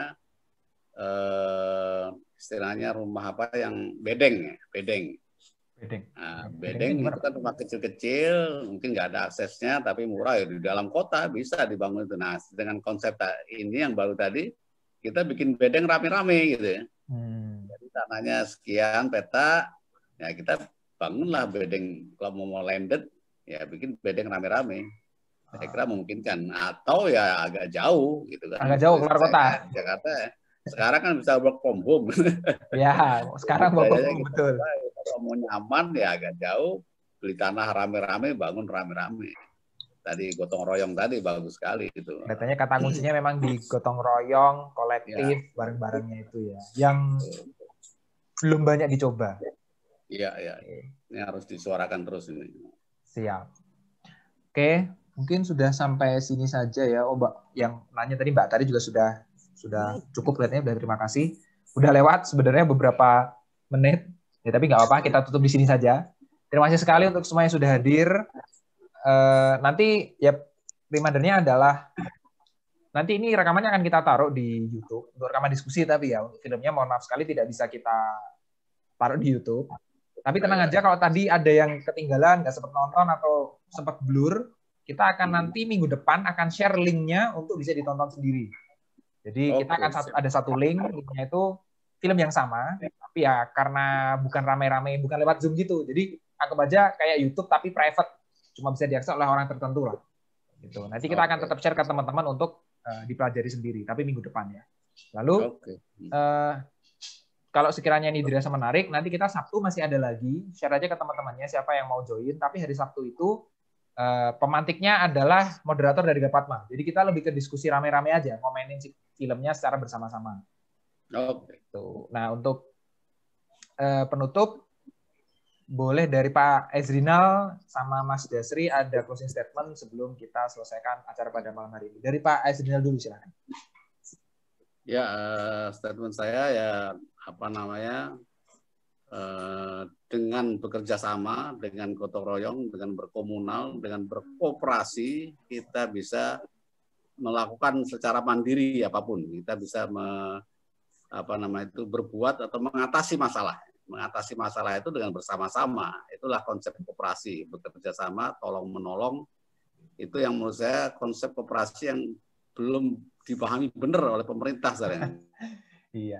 istilahnya rumah yang bedeng. Nah, bedeng itu kan rumah kecil-kecil, mungkin nggak ada aksesnya, tapi murah ya di dalam kota bisa dibangun itu. Nah, dengan konsep ini yang baru tadi, kita bikin bedeng rame-rame gitu ya. Jadi tanahnya sekian peta, ya kita bangunlah bedeng. Kalau mau landed, ya bikin bedeng rame-rame. Saya kira memungkinkan. Atau ya agak jauh gitu kan. Agak jauh keluar kota. Jakarta ya. Sekarang kan bisa work from home. Ya, sekarang work from home, betul. Kalau mau nyaman ya agak jauh, beli tanah rame-rame, bangun rame-rame. Tadi gotong royong tadi bagus sekali itu. Katanya kata kuncinya memang di gotong royong, kolektif, bareng-barengnya itu ya. Yang belum banyak dicoba. Iya, iya. Ini harus disuarakan terus ini. Siap. Oke, mungkin sudah sampai sini saja ya. Oh, Mbak, yang nanya tadi Mbak tadi juga sudah cukup kelihatannya, udah terima kasih. Udah lewat sebenarnya beberapa menit, ya tapi nggak apa-apa, kita tutup di sini saja. Terima kasih sekali untuk semua yang sudah hadir. Nanti ya remindernya adalah nanti ini rekamannya akan kita taruh di YouTube untuk rekaman diskusi, tapi ya untuk filmnya mohon maaf sekali tidak bisa kita taruh di YouTube. Tapi tenang aja kalau tadi ada yang ketinggalan, nggak sempat nonton atau sempat blur, kita akan nanti minggu depan akan share linknya untuk bisa ditonton sendiri. Jadi kita akan ada satu linknya itu film yang sama, tapi ya karena bukan rame-rame, bukan lewat Zoom gitu. Jadi anggap aja kayak YouTube tapi private, cuma bisa diakses oleh orang tertentu lah. Gitu. Nanti kita akan tetap share ke teman-teman untuk dipelajari sendiri, tapi minggu depan ya. Lalu kalau sekiranya ini dirasa menarik, nanti kita Sabtu masih ada lagi, share aja ke teman-temannya siapa yang mau join. Tapi hari Sabtu itu pemantiknya adalah moderator dari Gapatma. Jadi kita lebih ke diskusi rame-rame aja, ngomenin filmnya secara bersama-sama. Nah, untuk penutup, boleh dari Pak Ezrinal sama Mas Dasri ada closing statement sebelum kita selesaikan acara pada malam hari ini. Dari Pak Ezrinal dulu, silakan. Ya, statement saya ya dengan bekerja sama, dengan gotong royong, dengan berkomunal, dengan berkooperasi, kita bisa melakukan secara mandiri apapun. Kita bisa berbuat atau mengatasi masalah. Mengatasi masalah itu dengan bersama-sama. Itulah konsep koperasi, bekerja sama, tolong menolong. Itu yang menurut saya konsep koperasi yang belum dipahami benar oleh pemerintah sekarang. Iya.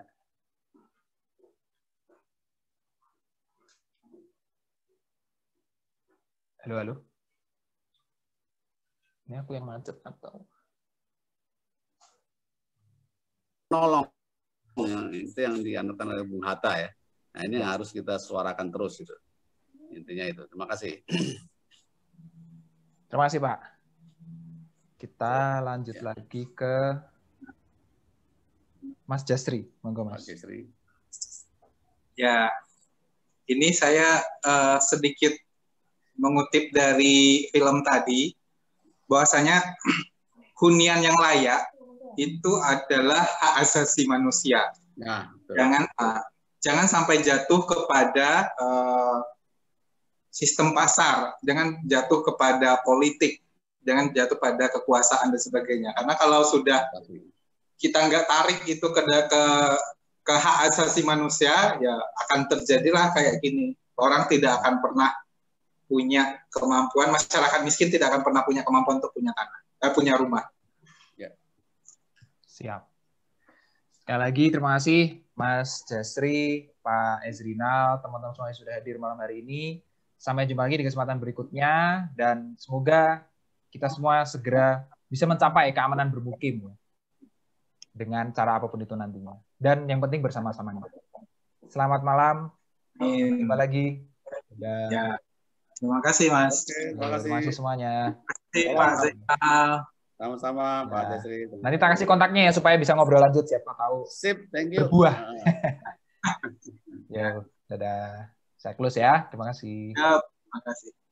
Halo. Ini aku yang macet atau? Nolong. Itu yang dianutkan oleh Bung Hatta ya. Nah, ini yang harus kita suarakan terus itu. Intinya itu. Terima kasih. Terima kasih, Pak. Kita lanjut lagi ke Mas Jasri. Monggo, Mas. Jasri. Ya, ini saya sedikit mengutip dari film tadi, bahwasanya hunian yang layak itu adalah hak asasi manusia. Nah, jangan sampai jatuh kepada sistem pasar, jangan jatuh kepada politik, jangan jatuh pada kekuasaan dan sebagainya. Karena kalau sudah kita nggak tarik itu ke hak asasi manusia, ya akan terjadilah kayak gini. Orang tidak akan pernah punya kemampuan, masyarakat miskin tidak akan pernah punya kemampuan untuk punya tanah, punya rumah. Ya. Siap. Sekali lagi terima kasih Mas Jasri, Pak Ezrinal, teman-teman semua yang sudah hadir malam hari ini. Sampai jumpa lagi di kesempatan berikutnya, dan semoga kita semua segera bisa mencapai keamanan bermukim dengan cara apapun itu nantinya. Dan yang penting bersama-sama. Selamat malam. Jumpa lagi. Ya. Terima kasih, Mas. Terima kasih semuanya. Terima kasih, Pak. Sama-sama, Pak Jasri. Nanti tak kasih kontaknya ya supaya bisa ngobrol lanjut, siapa tahu. Sip, thank you. Berbuah. Ya, dadah. Saya close ya. Terima kasih. Ya, terima kasih.